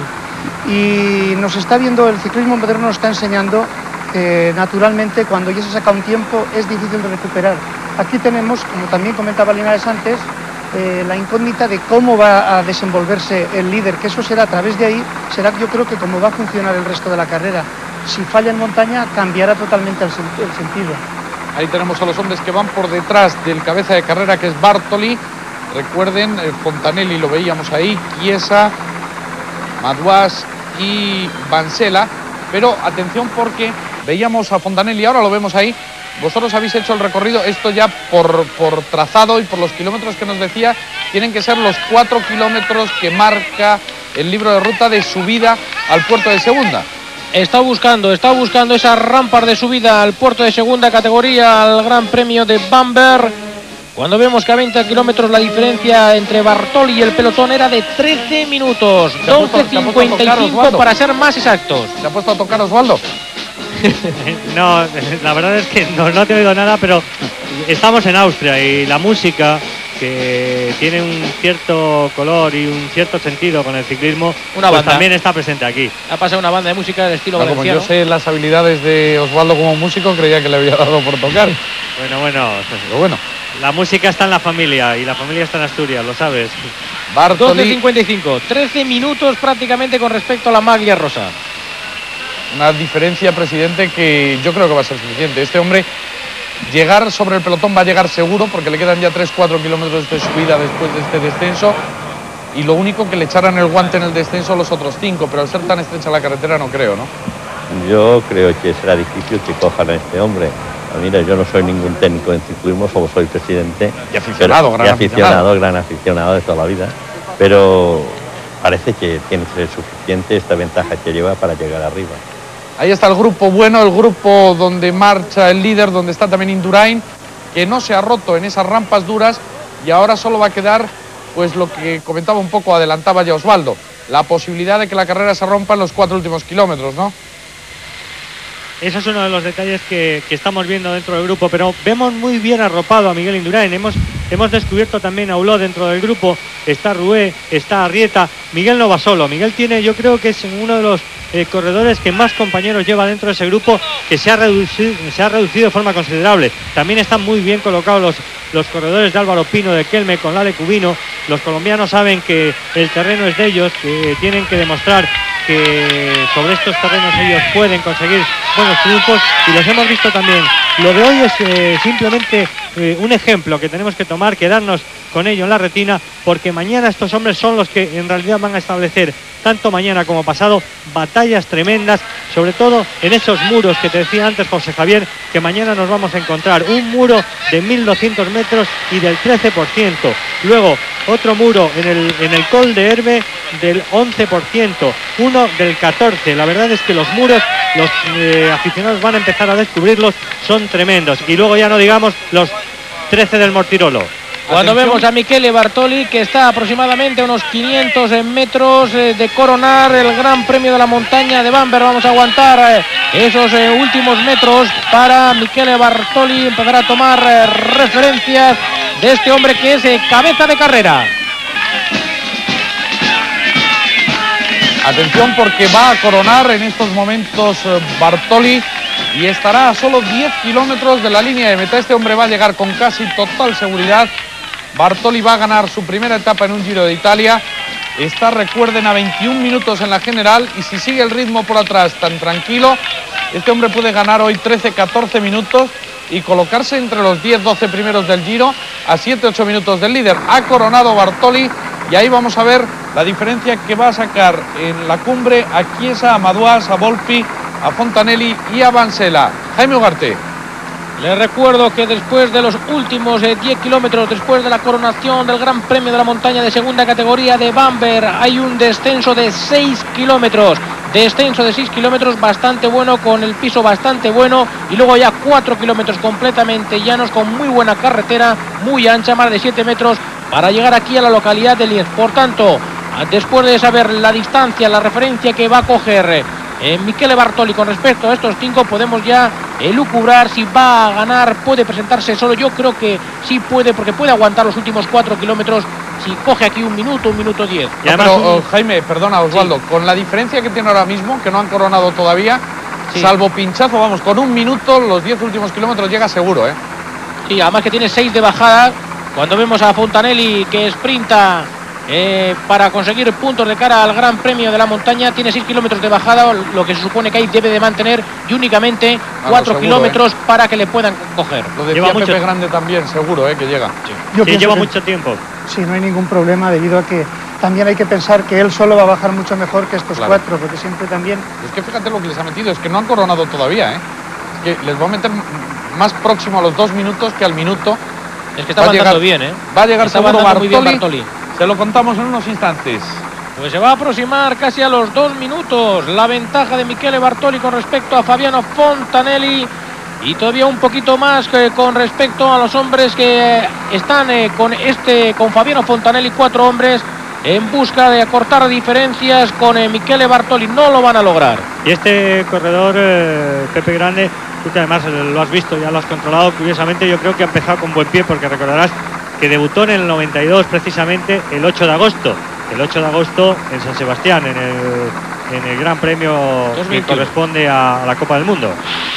Y nos está viendo, el ciclismo moderno nos está enseñando que naturalmente cuando ya se saca un tiempo es difícil de recuperar. Aquí tenemos, como también comentaba Linares antes, eh, la incógnita de cómo va a desenvolverse el líder, que eso será a través de ahí, será yo creo que cómo va a funcionar el resto de la carrera. Si falla en montaña cambiará totalmente el, el sentido. Ahí tenemos a los hombres que van por detrás del cabeza de carrera, que es Bartoli. Recuerden, eh, Fontanelli lo veíamos ahí, Chiesa, Madouas y Vansela. Pero atención, porque veíamos a Fontanelli, ahora lo vemos ahí. Vosotros habéis hecho el recorrido, esto ya por, por trazado y por los kilómetros que nos decía, tienen que ser los cuatro kilómetros que marca el libro de ruta de subida al puerto de segunda. Está buscando, está buscando esas rampas de subida al puerto de segunda categoría, al Gran Premio de Bamberg. Cuando vemos que a veinte kilómetros la diferencia entre Bartoli y el pelotón era de trece minutos, doce cincuenta y cinco para ser más exactos. ¿Se ha puesto a tocar Osvaldo? No, la verdad es que no, no te he oído nada, pero estamos en Austria y la música, que tiene un cierto color y un cierto sentido con el ciclismo, una pues banda. También está presente aquí. Ha pasado una banda de música de estilo no, valenciano. Como yo sé las habilidades de Osvaldo como músico, creía que le había dado por tocar. Bueno, bueno, pero bueno. La música está en la familia y la familia está en Asturias, lo sabes. Bartoli. doce cincuenta y cinco, trece minutos prácticamente con respecto a la maglia rosa. Una diferencia, presidente, que yo creo que va a ser suficiente. Este hombre llegar sobre el pelotón va a llegar seguro, porque le quedan ya tres cuatro kilómetros de subida después de este descenso, y lo único que le echaran el guante en el descenso los otros cinco, pero al ser tan estrecha la carretera no creo, ¿no? Yo creo que será difícil que cojan a este hombre. Mira, yo no soy ningún técnico en ciclismo, solo soy presidente. Y aficionado, pero, gran y aficionado. aficionado, gran aficionado de toda la vida. Pero parece que tiene que ser suficiente esta ventaja que lleva para llegar arriba. Ahí está el grupo bueno, el grupo donde marcha el líder, donde está también Indurain, que no se ha roto en esas rampas duras, y ahora solo va a quedar, pues lo que comentaba un poco, adelantaba ya Osvaldo, la posibilidad de que la carrera se rompa en los cuatro últimos kilómetros, ¿no? Eso es uno de los detalles que, que estamos viendo dentro del grupo, pero vemos muy bien arropado a Miguel Indurain. Hemos, hemos descubierto también a Uló dentro del grupo, está Rué, está Arrieta. Miguel no va solo, Miguel tiene, yo creo que es uno de los eh, corredores que más compañeros lleva dentro de ese grupo, que se ha reducido, se ha reducido de forma considerable. También están muy bien colocados los, los corredores de Álvaro Pino, de Kelme, con Lale Cubino. Los colombianos saben que el terreno es de ellos, que tienen que demostrar que sobre estos terrenos ellos pueden conseguir buenos triunfos, y los hemos visto también. Lo de hoy es eh, simplemente eh, un ejemplo que tenemos que tomar, quedarnos con ello en la retina, porque mañana estos hombres son los que en realidad van a establecer, tanto mañana como pasado, batallas tremendas, sobre todo en esos muros que te decía antes José Javier, que mañana nos vamos a encontrar. Un muro de mil doscientos metros y del trece por ciento. Luego otro muro en el, en el Col de Herbe del once por ciento, uno del catorce por ciento. La verdad es que los muros, los eh, aficionados van a empezar a descubrirlos, son tremendos. Y luego ya no digamos los trece del Mortirolo. Cuando Atención. vemos a Michele Bartoli, que está aproximadamente a unos quinientos metros de coronar el Gran Premio de la Montaña de Bamberg. Vamos a aguantar esos últimos metros para Michele Bartoli, empezar a tomar referencias de este hombre que es cabeza de carrera. Atención, porque va a coronar en estos momentos Bartoli y estará a solo diez kilómetros de la línea de meta. Este hombre va a llegar con casi total seguridad. Bartoli va a ganar su primera etapa en un Giro de Italia. Está, recuerden, a veintiún minutos en la general, y si sigue el ritmo por atrás tan tranquilo, este hombre puede ganar hoy trece catorce minutos y colocarse entre los diez doce primeros del Giro, a siete ocho minutos del líder. Ha coronado Bartoli, y ahí vamos a ver la diferencia que va a sacar en la cumbre a Chiesa, a Madouas, a Volpi, a Fontanelli y a Vansela. Jaime Ugarte. Les recuerdo que después de los últimos eh, diez kilómetros, después de la coronación del Gran Premio de la Montaña de segunda categoría de Bamberg, hay un descenso de seis kilómetros. Descenso de seis kilómetros bastante bueno, con el piso bastante bueno, y luego ya cuatro kilómetros completamente llanos, con muy buena carretera, muy ancha, más de siete metros, para llegar aquí a la localidad de Liez. Por tanto, después de saber la distancia, la referencia que va a coger Eh, Michele Bartoli con respecto a estos cinco, podemos ya elucubrar si va a ganar, puede presentarse solo. Yo creo que sí puede, porque puede aguantar los últimos cuatro kilómetros si coge aquí un minuto, un minuto diez. No, pero un... Jaime, perdona Osvaldo, sí, con la diferencia que tiene ahora mismo, que no han coronado todavía, sí, salvo pinchazo, vamos, con un minuto los diez últimos kilómetros llega seguro, ¿eh? Sí, además que tiene seis de bajada. Cuando vemos a Fontanelli que sprinta Eh, para conseguir puntos de cara al Gran Premio de la Montaña, tiene seis kilómetros de bajada, lo que se supone que ahí debe de mantener, y únicamente cuatro ah, no, kilómetros eh. para que le puedan coger. Lo decía lleva Pepe mucho... Grande también, seguro, eh, que llega. Sí. Yo sí, lleva que, mucho tiempo. Sí, no hay ningún problema, debido a que también hay que pensar que él solo va a bajar mucho mejor que estos claro. cuatro, porque siempre también... Es que fíjate lo que les ha metido, es que no han coronado todavía, ¿eh? Es que les va a meter más próximo a los dos minutos que al minuto. Es que está avanzando bien, ¿eh? Va a llegar está seguro Bartoli. Muy bien Bartoli. Se lo contamos en unos instantes. Pues se va a aproximar casi a los dos minutos la ventaja de Michele Bartoli con respecto a Fabiano Fontanelli, y todavía un poquito más que con respecto a los hombres que están eh, con este con Fabiano Fontanelli, cuatro hombres en busca de acortar diferencias con eh, Michele Bartoli. No lo van a lograr. Y este corredor, eh, Pepe Grande, tú que además lo has visto, ya lo has controlado, curiosamente yo creo que ha empezado con buen pie, porque recordarás que debutó en el noventa y dos, precisamente el ocho de agosto, el ocho de agosto en San Sebastián, en el, en el Gran Premio que corresponde a, a la Copa del Mundo.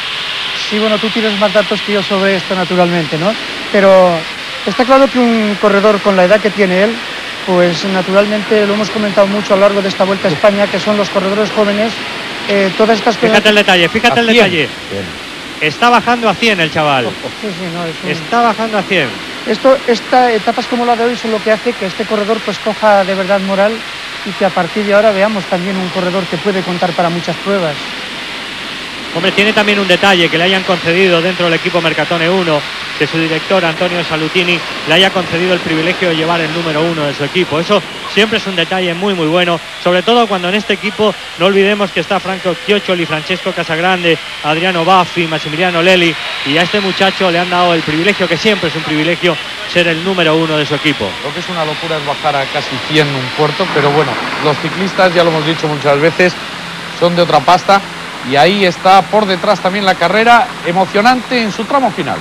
Sí, bueno, tú tienes más datos que yo sobre esto, naturalmente, ¿no? Pero está claro que un corredor con la edad que tiene él, pues naturalmente lo hemos comentado mucho a lo largo de esta Vuelta a España, que son los corredores jóvenes, eh, todas estas cosas... Fíjate el detalle, fíjate el detalle. Bien. Está bajando a cien el chaval. Sí, sí, no, es un... Está bajando a cien. Esto, esta etapas como la de hoy son lo que hace que este corredor pues coja de verdad moral y que a partir de ahora veamos también un corredor que puede contar para muchas pruebas. Hombre, tiene también un detalle que le hayan concedido dentro del equipo Mercatone uno, que su director Antonio Salutini le haya concedido el privilegio de llevar el número uno de su equipo. Eso siempre es un detalle muy muy bueno, sobre todo cuando en este equipo no olvidemos que está Franco Chioccioli, Francesco Casagrande, Adriano Baffi, Massimiliano Lelli, y a este muchacho le han dado el privilegio, que siempre es un privilegio, ser el número uno de su equipo. Lo que es una locura es bajar a casi cien un puerto, pero bueno, los ciclistas, ya lo hemos dicho muchas veces, son de otra pasta. Y ahí está por detrás también la carrera, emocionante en su tramo final.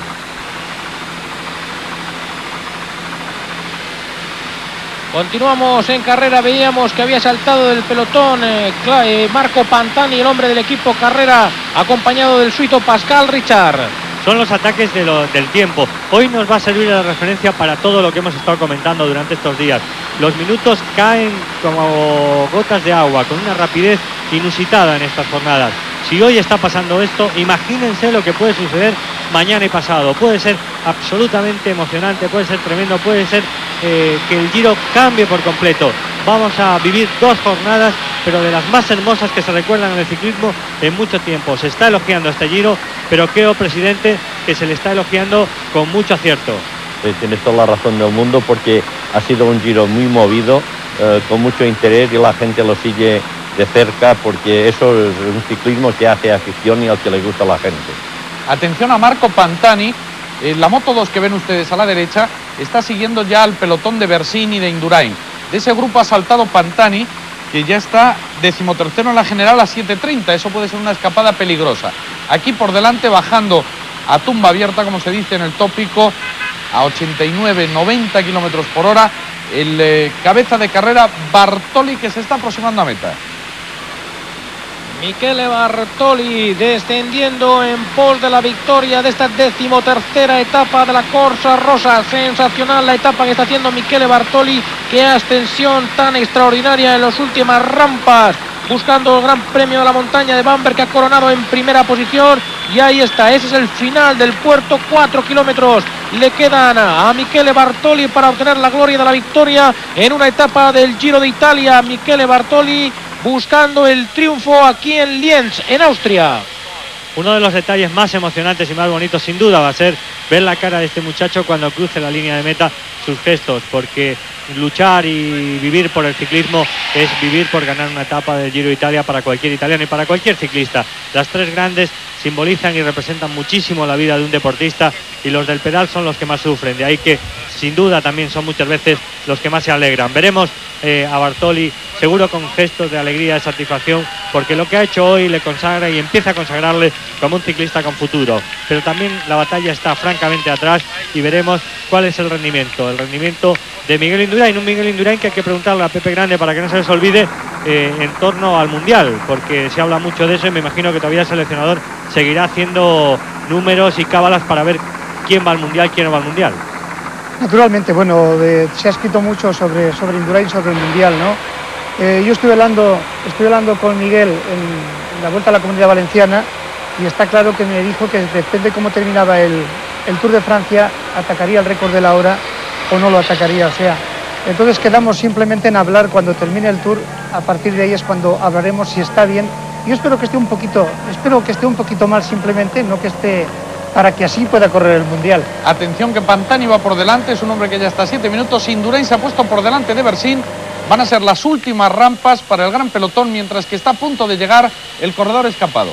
Continuamos en carrera, veíamos que había saltado del pelotón eh, eh, Marco Pantani, el hombre del equipo Carrera, acompañado del suizo Pascal Richard. Son los ataques de lo, del tiempo. Hoy nos va a servir de referencia para todo lo que hemos estado comentando durante estos días. Los minutos caen como gotas de agua, con una rapidez inusitada en estas jornadas. Si hoy está pasando esto, imagínense lo que puede suceder mañana y pasado. Puede ser absolutamente emocionante, puede ser tremendo, puede ser eh, que el Giro cambie por completo. Vamos a vivir dos jornadas, pero de las más hermosas que se recuerdan en el ciclismo en mucho tiempo. Se está elogiando este Giro, pero creo, presidente, que se le está elogiando con mucho acierto. Sí, tienes toda la razón del mundo, porque ha sido un Giro muy movido, eh, con mucho interés, y la gente lo sigue de cerca, porque eso es un ciclismo que hace afición y al que le gusta a la gente. Atención a Marco Pantani, eh, la Moto dos que ven ustedes a la derecha está siguiendo ya al pelotón de Bersini y de Indurain. De ese grupo ha saltado Pantani, que ya está decimotercero en la general a siete treinta, eso puede ser una escapada peligrosa. Aquí por delante, bajando a tumba abierta, como se dice en el tópico, a ochenta y nueve noventa kilómetros por hora, el eh, cabeza de carrera Bartoli, que se está aproximando a meta. Michele Bartoli descendiendo en pos de la victoria de esta decimotercera etapa de la Corsa Rosa. Sensacional la etapa que está haciendo Michele Bartoli. Qué ascensión tan extraordinaria en las últimas rampas, buscando el Gran Premio de la Montaña de Bamberg, que ha coronado en primera posición. Y ahí está, ese es el final del puerto. Cuatro kilómetros le quedan a Michele Bartoli para obtener la gloria de la victoria en una etapa del Giro de Italia. Michele Bartoli buscando el triunfo aquí en Lienz, en Austria. Uno de los detalles más emocionantes y más bonitos sin duda va a ser ver la cara de este muchacho cuando cruce la línea de meta, sus gestos, porque luchar y vivir por el ciclismo es vivir por ganar una etapa del Giro de Italia para cualquier italiano y para cualquier ciclista. Las tres grandes simbolizan y representan muchísimo la vida de un deportista, y los del pedal son los que más sufren, de ahí que sin duda también son muchas veces los que más se alegran. Veremos eh, a Bartoli seguro con gestos de alegría, de satisfacción, porque lo que ha hecho hoy le consagra y empieza a consagrarle como un ciclista con futuro. Pero también la batalla está francamente atrás, y veremos cuál es el rendimiento, el rendimiento de Miguel Indurain, un Miguel Indurain que hay que preguntarle a Pepe Grande para que no se les olvide eh, en torno al Mundial, porque se habla mucho de eso y me imagino que todavía el seleccionador seguirá haciendo números y cábalas para ver quién va al Mundial, quién no va al Mundial. Naturalmente, bueno, de, se ha escrito mucho sobre, sobre Indurain, sobre el Mundial, ¿no? Eh, yo estuve hablando, estuve hablando con Miguel en, en la Vuelta a la Comunidad Valenciana, y está claro que me dijo que depende cómo terminaba el, el Tour de Francia, atacaría el récord de la hora o no lo atacaría, o sea, entonces quedamos simplemente en hablar cuando termine el Tour. A partir de ahí es cuando hablaremos si está bien. Yo espero que esté un poquito, espero que esté un poquito mal simplemente, no que esté, para que así pueda correr el Mundial. Atención que Pantani va por delante, es un hombre que ya está a siete minutos. Indurain se ha puesto por delante de Bersini. Van a ser las últimas rampas para el gran pelotón, mientras que está a punto de llegar el corredor escapado.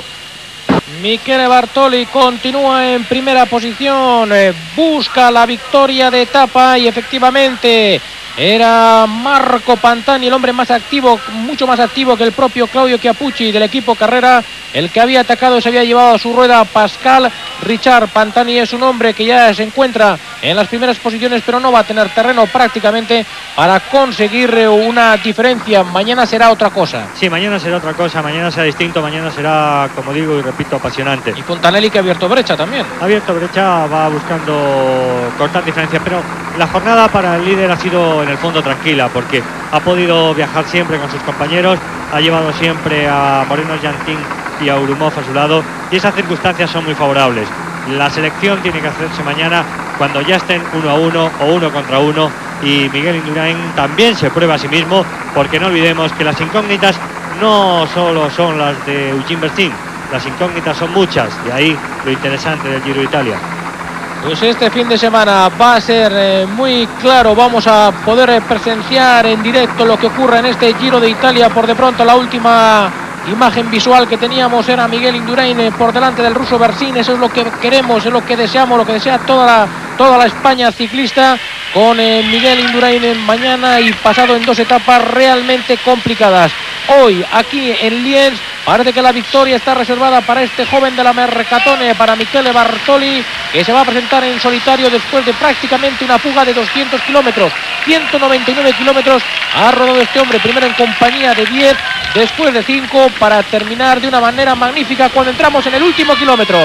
Michele Bartoli continúa en primera posición, eh, busca la victoria de etapa, y efectivamente era Marco Pantani, el hombre más activo, mucho más activo que el propio Claudio Chiappucci del equipo Carrera, el que había atacado, se había llevado a su rueda a Pascal Richard. Pantani es un hombre que ya se encuentra en las primeras posiciones, pero no va a tener terreno prácticamente para conseguir una diferencia. Mañana será otra cosa. Sí, mañana será otra cosa, mañana será distinto, mañana será, como digo y repito, apasionante. Y Fontanelli, que ha abierto brecha también. Ha abierto brecha, va buscando cortar diferencias, pero la jornada para el líder ha sido en el fondo tranquila, porque ha podido viajar siempre con sus compañeros, ha llevado siempre a Moreno Yantín y Aurumov a su lado, y esas circunstancias son muy favorables. La selección tiene que hacerse mañana cuando ya estén uno a uno o uno contra uno, y Miguel Indurain también se prueba a sí mismo, porque no olvidemos que las incógnitas no solo son las de Eugene Bersin, las incógnitas son muchas, y ahí lo interesante del Giro de Italia. Pues este fin de semana va a ser eh, muy claro, vamos a poder eh, presenciar en directo lo que ocurre en este Giro de Italia. Por de pronto la última imagen visual que teníamos era Miguel Indurain eh, por delante del ruso Bersin. Eso es lo que queremos, es lo que deseamos, lo que desea toda la, toda la España ciclista, con eh, Miguel Indurain en mañana y pasado en dos etapas realmente complicadas. Hoy aquí en Lienz parece que la victoria está reservada para este joven de la Mercatone, para Michele Bartoli, que se va a presentar en solitario después de prácticamente una fuga de doscientos kilómetros. ciento noventa y nueve kilómetros ha rodado este hombre, primero en compañía de diez, después de cinco, para terminar de una manera magnífica cuando entramos en el último kilómetro.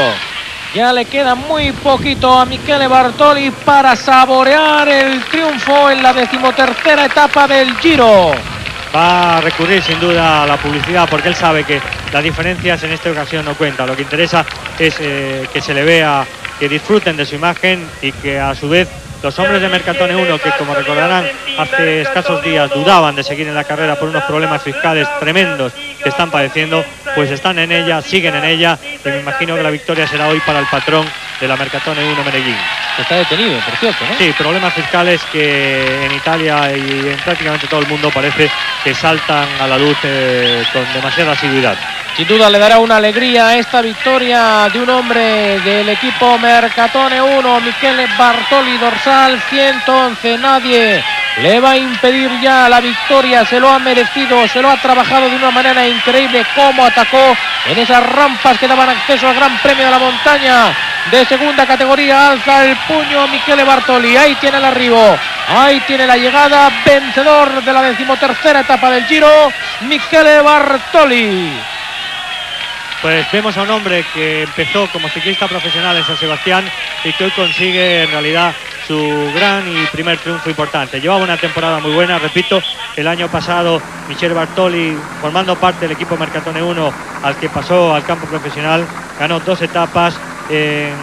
Ya le queda muy poquito a Michele Bartoli para saborear el triunfo en la decimotercera etapa del Giro. Va a recurrir sin duda a la publicidad, porque él sabe que las diferencias en esta ocasión no cuentan. Lo que interesa es eh, que se le vea, que disfruten de su imagen, y que a su vez los hombres de Mercatone uno, que como recordarán hace escasos días dudaban de seguir en la carrera por unos problemas fiscales tremendos que están padeciendo, pues están en ella, siguen en ella, y me imagino que la victoria será hoy para el patrón de la Mercatone uno, Medellín. Está detenido, por cierto, ¿no? Sí, problemas fiscales que en Italia y en prácticamente todo el mundo parece que saltan a la luz eh, con demasiada asiduidad. Sin duda le dará una alegría a esta victoria de un hombre del equipo Mercatone uno, Michele Bartoli, dorsal ciento once. Nadie le va a impedir ya la victoria, se lo ha merecido, se lo ha trabajado de una manera increíble, cómo atacó en esas rampas que daban acceso al Gran Premio de la Montaña de segunda categoría. Alza el puño Michele Bartoli, ahí tiene el arribo, ahí tiene la llegada, vencedor de la decimotercera etapa del Giro, Michele Bartoli. Pues vemos a un hombre que empezó como ciclista profesional en San Sebastián y que hoy consigue en realidad su gran y primer triunfo importante. Llevaba una temporada muy buena, repito, el año pasado Michele Bartoli, formando parte del equipo Mercatone uno al que pasó al campo profesional, ganó dos etapas en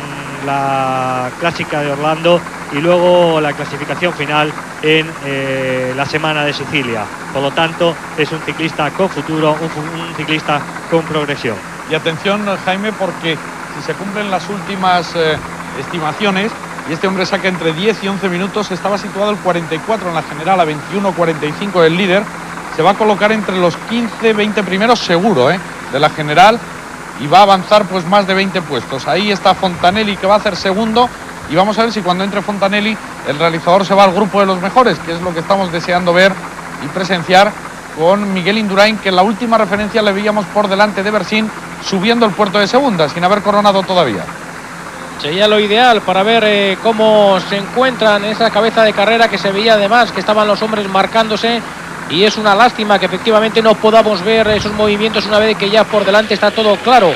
la Clásica de Orlando y luego la clasificación final en eh, la Semana de Sicilia. Por lo tanto, es un ciclista con futuro, un, un ciclista con progresión. Y atención, Jaime, porque si se cumplen las últimas eh, estimaciones y este hombre saca entre diez y once minutos, estaba situado el cuarenta y cuatro en la general, a veintiuno cuarenta y cinco del líder, se va a colocar entre los quince veinte primeros seguro eh, de la general, y va a avanzar pues más de veinte puestos. Ahí está Fontanelli, que va a hacer segundo, y vamos a ver si cuando entre Fontanelli el realizador se va al grupo de los mejores, que es lo que estamos deseando ver y presenciar con Miguel Indurain, que en la última referencia le veíamos por delante de Bersin, subiendo el puerto de segunda, sin haber coronado todavía. Sería lo ideal para ver eh, cómo se encuentran en esa cabeza de carrera, que se veía además que estaban los hombres marcándose, y es una lástima que efectivamente no podamos ver esos movimientos una vez que ya por delante está todo claro.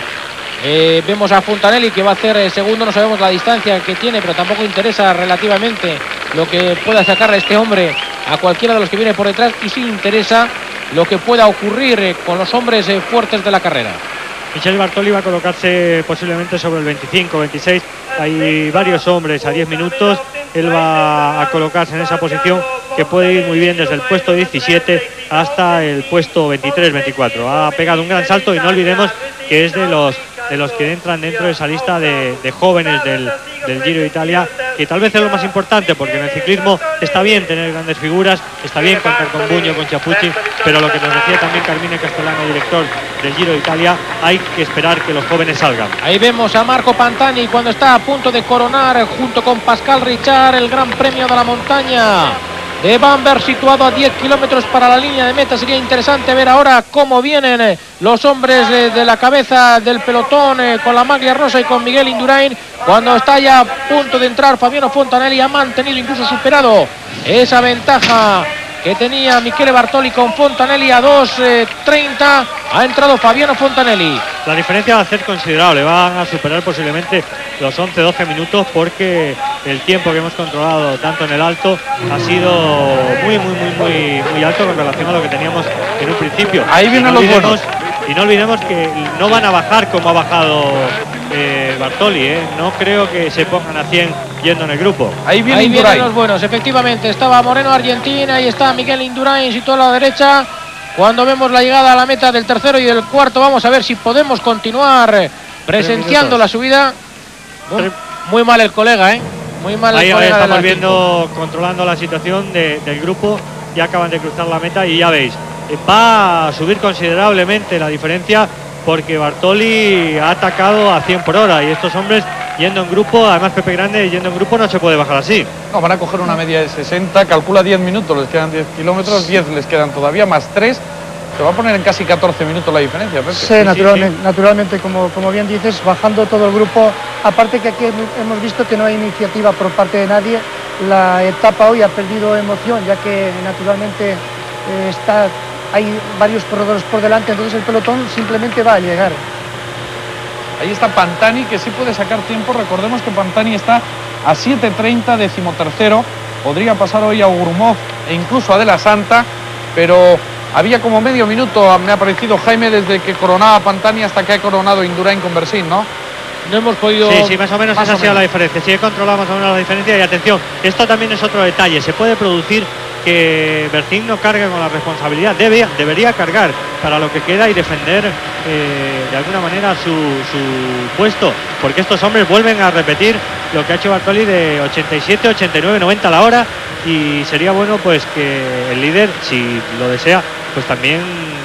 Eh, vemos a Fontanelli, que va a hacer eh, segundo, no sabemos la distancia que tiene, pero tampoco interesa relativamente lo que pueda sacar a este hombre a cualquiera de los que viene por detrás, y sí interesa lo que pueda ocurrir eh, con los hombres eh, fuertes de la carrera. Michele Bartoli va a colocarse posiblemente sobre el veinticinco veintiséis, hay varios hombres a diez minutos, él va a colocarse en esa posición que puede ir muy bien desde el puesto diecisiete hasta el puesto veintitrés veinticuatro. Ha pegado un gran salto y no olvidemos que es de los de los que entran dentro de esa lista de, de jóvenes del, del Giro de Italia, que tal vez es lo más importante, porque en el ciclismo está bien tener grandes figuras, está bien contar con Buño, con Chiappucci, pero lo que nos decía también Carmine Castellano, director del Giro de Italia, hay que esperar que los jóvenes salgan. Ahí vemos a Marco Pantani cuando está a punto de coronar junto con Pascal Richard el Gran Premio de la Montaña de Bamberg, situado a diez kilómetros para la línea de meta. Sería interesante ver ahora cómo vienen los hombres de, de la cabeza del pelotón, eh, con la maglia rosa y con Miguel Indurain. Cuando está ya a punto de entrar Fabiano Fontanelli, ha mantenido, incluso superado esa ventaja que tenía Michele Bartoli con Fontanelli a dos treinta. Ha entrado Fabiano Fontanelli. La diferencia va a ser considerable, van a superar posiblemente los once doce minutos, porque el tiempo que hemos controlado tanto en el alto ha sido muy muy muy muy muy alto con relación a lo que teníamos en un principio. Ahí vienen no los buenos. Y Y no olvidemos que no van a bajar como ha bajado eh, Bartoli, ¿eh? No creo que se pongan a cien yendo en el grupo. Ahí viene Ahí vienen Indurain. los buenos, efectivamente. Estaba Moreno Argentina y está Miguel Indurain situado a la derecha. Cuando vemos la llegada a la meta del tercero y del cuarto, vamos a ver si podemos continuar presenciando la subida. Muy, muy mal el colega, ¿eh? Muy mal Ahí el ahora colega. de estamos la viendo, controlando la situación de- del grupo. Ya acaban de cruzar la meta y ya veis, eh, va a subir considerablemente la diferencia porque Bartoli ha atacado a cien por hora y estos hombres yendo en grupo, además Pepe Grande yendo en grupo no se puede bajar así. No, van a coger una media de sesenta, calcula diez minutos, les quedan diez kilómetros, diez les quedan todavía, más tres. Se va a poner en casi catorce minutos la diferencia, Pepe. Sí, naturalmente, naturalmente como, como bien dices, bajando todo el grupo. Aparte que aquí hemos visto que no hay iniciativa por parte de nadie. La etapa hoy ha perdido emoción, ya que naturalmente eh, está, hay varios corredores por delante, entonces el pelotón simplemente va a llegar. Ahí está Pantani, que sí puede sacar tiempo. Recordemos que Pantani está a siete treinta, decimotercero. Podría pasar hoy a Grumov e incluso a De La Santa, pero había como medio minuto, me ha parecido, Jaime, desde que coronaba Pantani hasta que ha coronado Indurain con Bersín, ¿no? No hemos podido. Sí, sí, más o menos más esa o ha sido menos. la diferencia. Sí, he controlado más o menos la diferencia. Y atención, esto también es otro detalle. Se puede producir que Bersín no cargue con la responsabilidad. Debe, debería cargar para lo que queda y defender eh, de alguna manera su, su puesto. Porque estos hombres vuelven a repetir lo que ha hecho Bartoli de ochenta y siete, ochenta y nueve, noventa la hora. Y sería bueno pues que el líder, si lo desea, pues también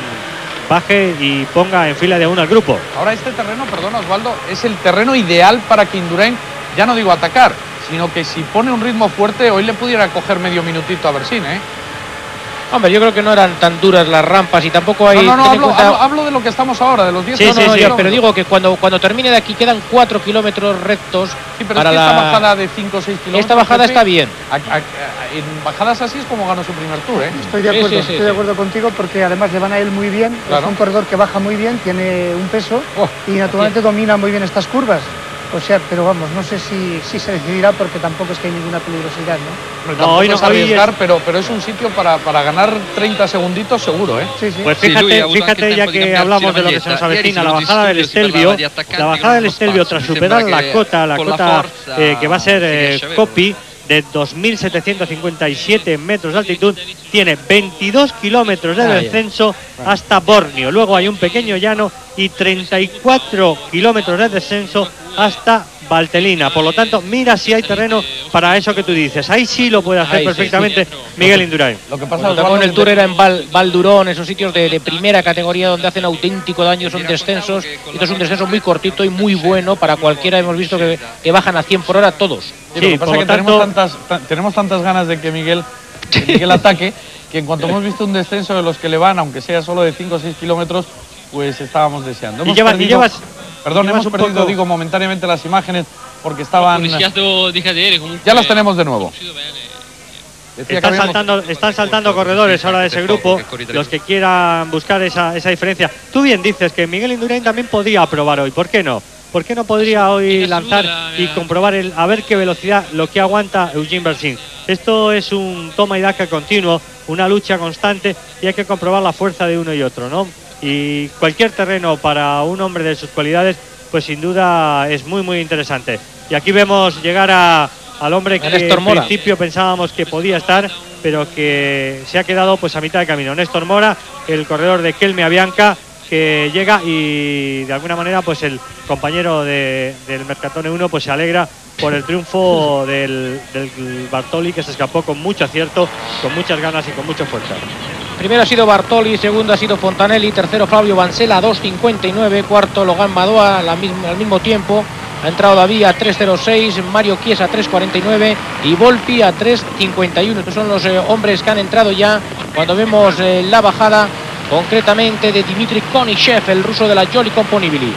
baje y ponga en fila de uno al grupo. Ahora este terreno, perdona Osvaldo, es el terreno ideal para que Indurain, ya no digo atacar, sino que si pone un ritmo fuerte, hoy le pudiera coger medio minutito a Bersín, ¿eh? Hombre, yo creo que no eran tan duras las rampas y tampoco hay. No, no, no, ten en hablo, cuenta- hablo, hablo de lo que estamos ahora, de los diez Sí, No, no, no, sí, ya, sí. pero digo que cuando, cuando termine de aquí quedan cuatro kilómetros rectos. Sí, pero para es que la... esta bajada de cinco o seis kilómetros. Esta bajada Pepe, está bien. a- a- a- en bajadas así es como ganó su primer tour, ¿eh? Estoy de Sí, acuerdo, sí, sí, estoy sí. de acuerdo contigo porque además le van a él muy bien. Claro. Es un corredor que baja muy bien, tiene un peso Oh, y naturalmente domina muy bien estas curvas. O sea, pero vamos, no sé si, si se decidirá porque tampoco es que hay ninguna peligrosidad, ¿no? hombre, No, tampoco hoy no, es hoy arriesgar, es- pero, pero es un sitio para, para ganar treinta segunditos seguro, ¿eh? Sí, sí. Pues Sì, lui fíjate, ha avuto anche fíjate il ya tempo di que cambiarsi hablamos la de lo que se nos maglietta. Ieri avecina, la sullo bajada del studio si parlava Stelvio, di attaccanti la con bajada del uno Stelvio spazio. tras Mi superar sembra la che cota, la con la cota forza eh, que va a ser si eh, riesce a Coppi de dos mil setecientos cincuenta y siete metros de altitud, tiene veintidós kilómetros de Ah, ya. descenso hasta Borneo. Luego hay un pequeño llano y treinta y cuatro kilómetros de descenso hasta Valtelina. Por lo tanto, mira si hay terreno para eso que tú dices. Ahí sí lo puede hacer Ahí sí, perfectamente Miguel Indurain. Lo que pasa Cuando Osvaldo, en el es Tour de- era en Val, Val d'Uron, esos sitios de, de primera categoría donde hacen auténtico daño, son descensos. Y esto es un descenso muy cortito y muy bueno para cualquiera. Hemos visto que, que bajan a cien por hora todos. Sí, lo Sí, que pasa por es que lo tenemos, tanto- tantas, ta- tenemos tantas ganas de que Miguel, que Miguel ataque, que en cuanto hemos visto un descenso de los que le van, aunque sea solo de cinco o seis kilómetros, pues estábamos deseando. Y Hemos llevas, y perdido- llevas, perdón, llevas hemos un perdido, poco- digo, momentáneamente las imágenes porque estaban... Rischiato di cadere comunque. Ya las tenemos de nuevo. Decía que Están habíamos- saltando, están saltando corredores ahora de ese grupo, los que quieran buscar esa, esa diferencia. Tú bien dices que Miguel Indurain también podía probar hoy, ¿por qué no? ¿Por qué no podría hoy lanzar y comprobar el, a ver qué velocidad, lo que aguanta Eugene Bersín? Esto es un toma y daca continuo, una lucha constante y hay que comprobar la fuerza de uno y otro, ¿no? Y cualquier terreno para un hombre de sus cualidades, pues sin duda es muy, muy interesante. Y aquí vemos llegar a, al hombre que Néstor en Mora. principio pensábamos que podía estar, pero que se ha quedado pues a mitad de camino. Néstor Mora, el corredor de Kelme Avianca, que llega y de alguna manera pues el compañero de, del Mercatone uno pues se alegra por el triunfo del, del Bartoli, que se escapó con mucho acierto, con muchas ganas y con mucha fuerza. Primero ha sido Bartoli, segundo ha sido Fontanelli, tercero Fabio Vancela a dos cincuenta y nueve, cuarto Logan Madoa la misma, al mismo tiempo. Ha entrado David a tres cero seis, Mario Chiesa a tres cuarenta y nueve y Volpi a tres cincuenta y uno. Estos son los eh, hombres que han entrado ya cuando vemos eh, la bajada concretamente de Dmitry Konishev, el ruso de la Jolly Componibili.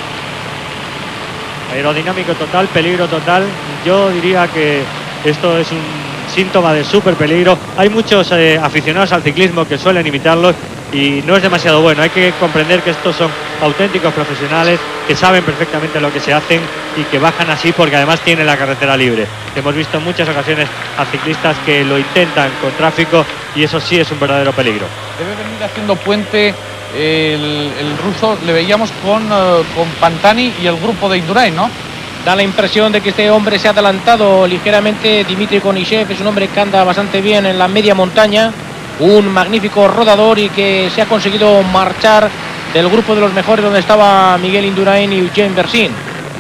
Aerodinámico total, peligro total. Yo diría que esto es un síntoma de súper peligro. Hay muchos eh, aficionados al ciclismo que suelen imitarlos y no es demasiado bueno. Hay que comprender que estos son auténticos profesionales que saben perfectamente lo que se hacen y que bajan así porque además tienen la carretera libre. Hemos visto en muchas ocasiones a ciclistas que lo intentan con tráfico y eso sí es un verdadero peligro. Debe venir haciendo puente el, el ruso, le veíamos con, uh, con Pantani y el grupo de Indurain, ¿no? Da la impresión de que este hombre se ha adelantado ligeramente. Dmitry Konishev es un hombre que anda bastante bien en la media montaña, un magnífico rodador y que se ha conseguido marchar del grupo de los mejores donde estaba Miguel Indurain y Eugene Bersin.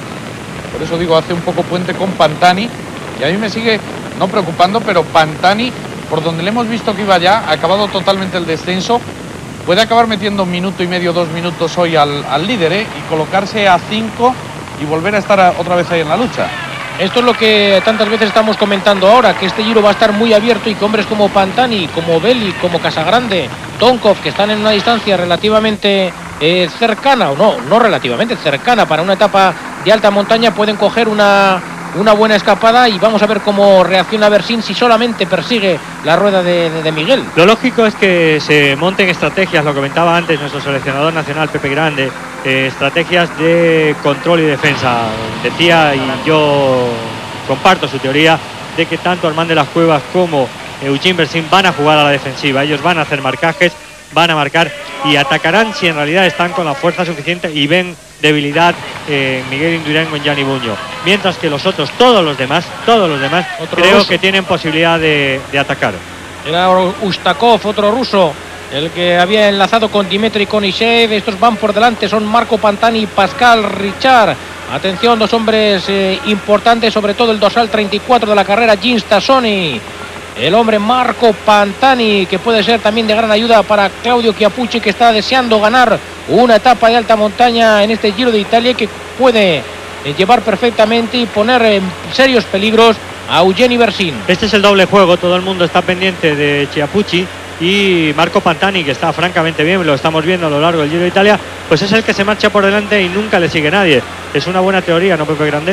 Por eso digo, hace un poco puente con Pantani y a mí me sigue no preocupando, pero Pantani, por donde le hemos visto que iba ya, ha acabado totalmente el descenso, puede acabar metiendo un minuto y medio, dos minutos hoy al, al líder, ¿eh? Y colocarse a cinco y volver a estar a, otra vez ahí en la lucha. Esto es lo que tantas veces estamos comentando ahora, que este Giro va a estar muy abierto y que hombres como Pantani, como Belli, como Casagrande, Tonkov, que están en una distancia relativamente eh, cercana, o no, no relativamente cercana para una etapa de alta montaña, pueden coger una, una buena escapada y vamos a ver cómo reacciona Bersin si solamente persigue la rueda de, de, de Miguel. Lo lógico es que se monten estrategias, lo comentaba antes nuestro seleccionador nacional Pepe Grande, eh, estrategias de control y defensa. Decía, y yo comparto su teoría, de que tanto Armand de las Cuevas como Eugene Bersin van a jugar a la defensiva. Ellos van a hacer marcajes, van a marcar y atacarán si en realidad están con la fuerza suficiente y ven debilidad en eh, Miguel Indurain con Gianni Bugno. Mientras que los otros, todos los demás, todos los demás, otro creo ruso que tienen posibilidad de, de atacar. Era Ustakov, otro ruso, el que había enlazado con Dmitry Konishev. Estos van por delante, son Marco Pantani y Pascal Richard. Atención, dos hombres eh, importantes, sobre todo el dorsal treinta y cuatro de la carrera, Gins Tassoni. El hombre Marco Pantani, que puede ser también de gran ayuda para Claudio Chiappucci, que está deseando ganar una etapa de alta montaña en este Giro de Italia, que puede eh, llevar perfectamente y poner en serios peligros a Eugeni Bersin. Este es el doble juego, todo el mundo está pendiente de Chiappucci y Marco Pantani, que está francamente bien, lo estamos viendo a lo largo del Giro de Italia, pues es el que se marcha por delante y nunca le sigue nadie. Es una buena teoría, ¿no, Pepe Grande?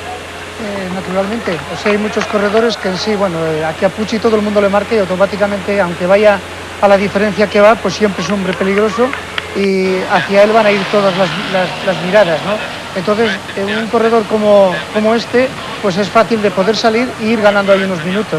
Eh, naturalmente, o sea, hay muchos corredores que en sí, bueno, a Chiappucci todo el mundo le marca y automáticamente, aunque vaya a la diferencia que va, pues siempre es un hombre peligroso y hacia él van a ir todas las, las, las miradas, ¿no? Entonces, en un corredor como, como este, pues es fácil de poder salir e ir ganando ahí unos minutos.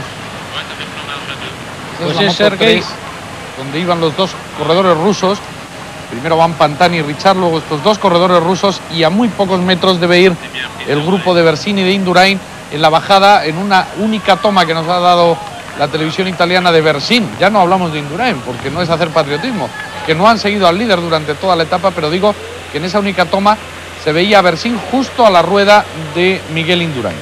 Pues es Sergei, donde iban los dos corredores rusos. Primero van Pantani y Richard, luego estos dos corredores rusos, y a muy pocos metros debe ir el grupo de Bersin y de Indurain en la bajada, en una única toma que nos ha dado la televisión italiana de Bersin. Ya no hablamos de Indurain, porque no es hacer patriotismo, que no han seguido al líder durante toda la etapa, pero digo que en esa única toma se veía a Bersin justo a la rueda de Miguel Indurain.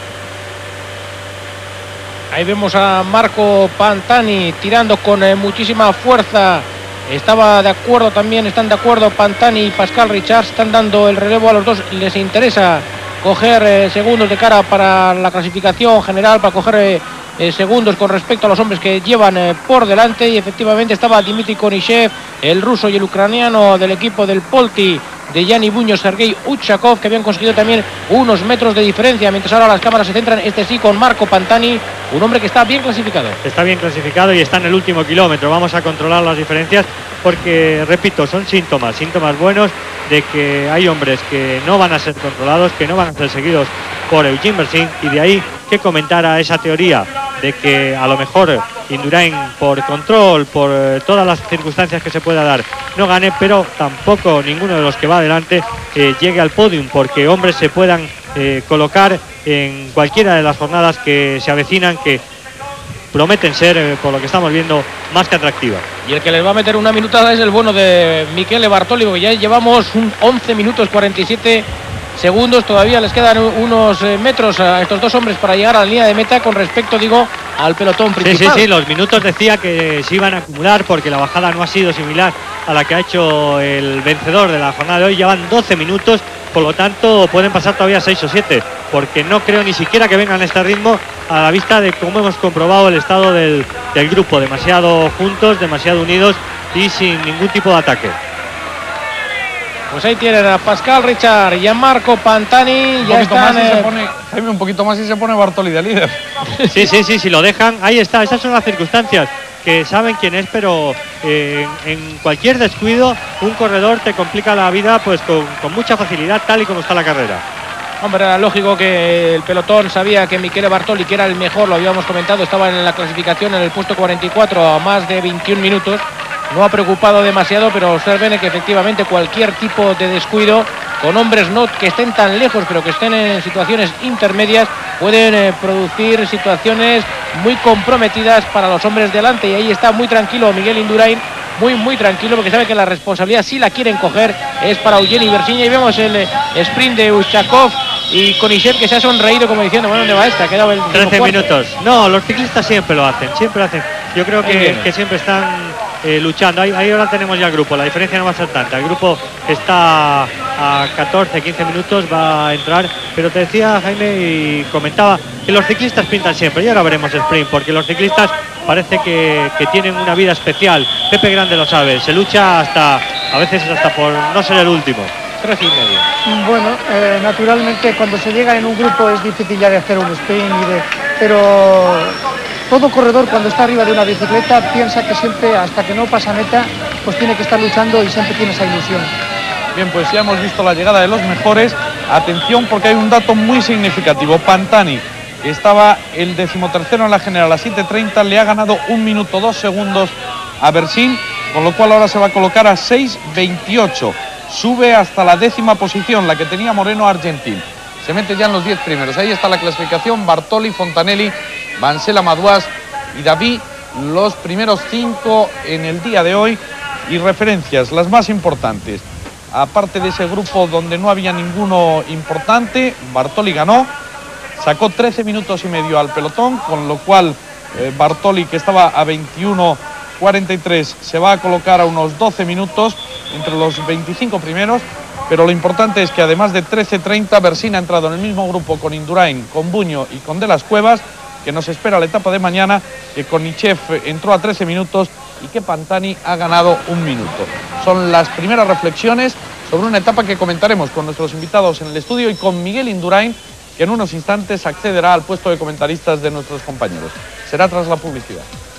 Ahí vemos a Marco Pantani tirando con eh, muchísima fuerza. Estaba de acuerdo también, están de acuerdo Pantani y Pascal Richard, están dando el relevo a los dos. Les interesa coger eh, segundos de cara para la clasificación general, para coger eh, eh, segundos con respecto a los hombres que llevan eh, por delante. Y efectivamente estaba Dmitry Konishev, el ruso y el ucraniano del equipo del Polti de Gianni Bugno, Sergei Uchakov, que habían conseguido también unos metros de diferencia, mientras ahora las cámaras se centran, este sí, con Marco Pantani, un hombre que está bien clasificado. Está bien clasificado y está en el último kilómetro. Vamos a controlar las diferencias porque, repito, son síntomas, síntomas buenos de que hay hombres que no van a ser controlados, que no van a ser seguidos por Eugene Bersin, y de ahí que comentara esa teoría de que a lo mejor Indurain, por control, por eh, todas las circunstancias que se pueda dar, no gane, pero tampoco ninguno de los que va adelante eh, llegue al podium, porque hombres se puedan eh, colocar en cualquiera de las jornadas que se avecinan, que prometen ser, eh, por lo que estamos viendo, más que atractivas. Y el que les va a meter una minutada es el bueno de Michele Bartoli, porque ya llevamos un once minutos cuarenta y siete segundos, todavía les quedan unos eh, metros a estos dos hombres para llegar a la línea de meta con respecto, digo, al pelotón principal. Sí, sí, sí, los minutos decía que se iban a acumular porque la bajada no ha sido similar a la que ha hecho el vencedor de la jornada de hoy. Llevan doce minutos, por lo tanto pueden pasar todavía seis o siete, porque no creo ni siquiera que vengan a este ritmo a la vista de cómo hemos comprobado el estado del, del grupo, demasiado juntos, demasiado unidos y sin ningún tipo de ataque. Pues ahí tienen a Pascal Richard y a Marco Pantani. Un ya poquito están, más y eh... se pone, Jaime, un poquito más y se pone Bartoli de líder. Sí, sí, sí, si lo dejan, ahí está, esas son las circunstancias. que saben quién es, pero eh, en cualquier descuido un corredor te complica la vida pues con, con mucha facilidad, tal y como está la carrera. Hombre, era lógico que el pelotón sabía que Michele Bartoli, que era el mejor, lo habíamos comentado, estaba en la clasificación en el puesto cuarenta y cuatro a más de veintiún minutos. No ha preocupado demasiado, pero observen que efectivamente cualquier tipo de descuido con hombres no que estén tan lejos, pero que estén en situaciones intermedias, pueden eh, producir situaciones muy comprometidas para los hombres delante. Y ahí está muy tranquilo Miguel Indurain, muy muy tranquilo, porque sabe que la responsabilidad, si la quieren coger, es para Eugeni Bersigna. Y vemos el eh, sprint de Ushakov y Konietzko, que se ha sonreído como diciendo, bueno, ¿dónde va esta? Ha quedado el trece minutos. No, los ciclistas siempre lo hacen, siempre lo hacen. Yo creo que, que siempre están eh, luchando. Ahí, ahí ahora tenemos ya el grupo, la diferencia no va a ser tanta. El grupo está a catorce, quince minutos, va a entrar. Pero te decía, Jaime, y comentaba que los ciclistas pintan siempre. Y ahora veremos sprint, porque los ciclistas parece que, que tienen una vida especial. Pepe Grande lo sabe, se lucha hasta, a veces hasta por no ser el último. Trece y medio. Bueno, eh, naturalmente cuando se llega en un grupo es difícil ya de hacer un sprint, y de, pero todo corredor cuando está arriba de una bicicleta piensa que siempre, hasta que no pasa meta, pues tiene que estar luchando y siempre tiene esa ilusión. Bien, pues ya hemos visto la llegada de los mejores. Atención, porque hay un dato muy significativo. Pantani, que estaba el decimotercero en la general a siete treinta, le ha ganado un minuto dos segundos a Bersin, con lo cual ahora se va a colocar a seis veintiocho. Sube hasta la décima posición, la que tenía Moreno Argentín. Se mete ya en los diez primeros. Ahí está la clasificación: Bartoli, Fontanelli, Vansela, Madouas y David, los primeros cinco en el día de hoy. Y referencias, las más importantes. Aparte de ese grupo donde no había ninguno importante, Bartoli ganó, sacó trece minutos y medio al pelotón, con lo cual eh, Bartoli, que estaba a veintiuno cuarenta y tres, se va a colocar a unos doce minutos entre los veinticinco primeros. Pero lo importante es que además de trece treinta, Bersin ha entrado en el mismo grupo con Indurain, con Buño y con De las Cuevas, que nos espera la etapa de mañana, que Konietzko entró a trece minutos y que Pantani ha ganado un minuto. Son las primeras reflexiones sobre una etapa que comentaremos con nuestros invitados en el estudio y con Miguel Indurain, que en unos instantes accederá al puesto de comentaristas de nuestros compañeros. Será tras la publicidad.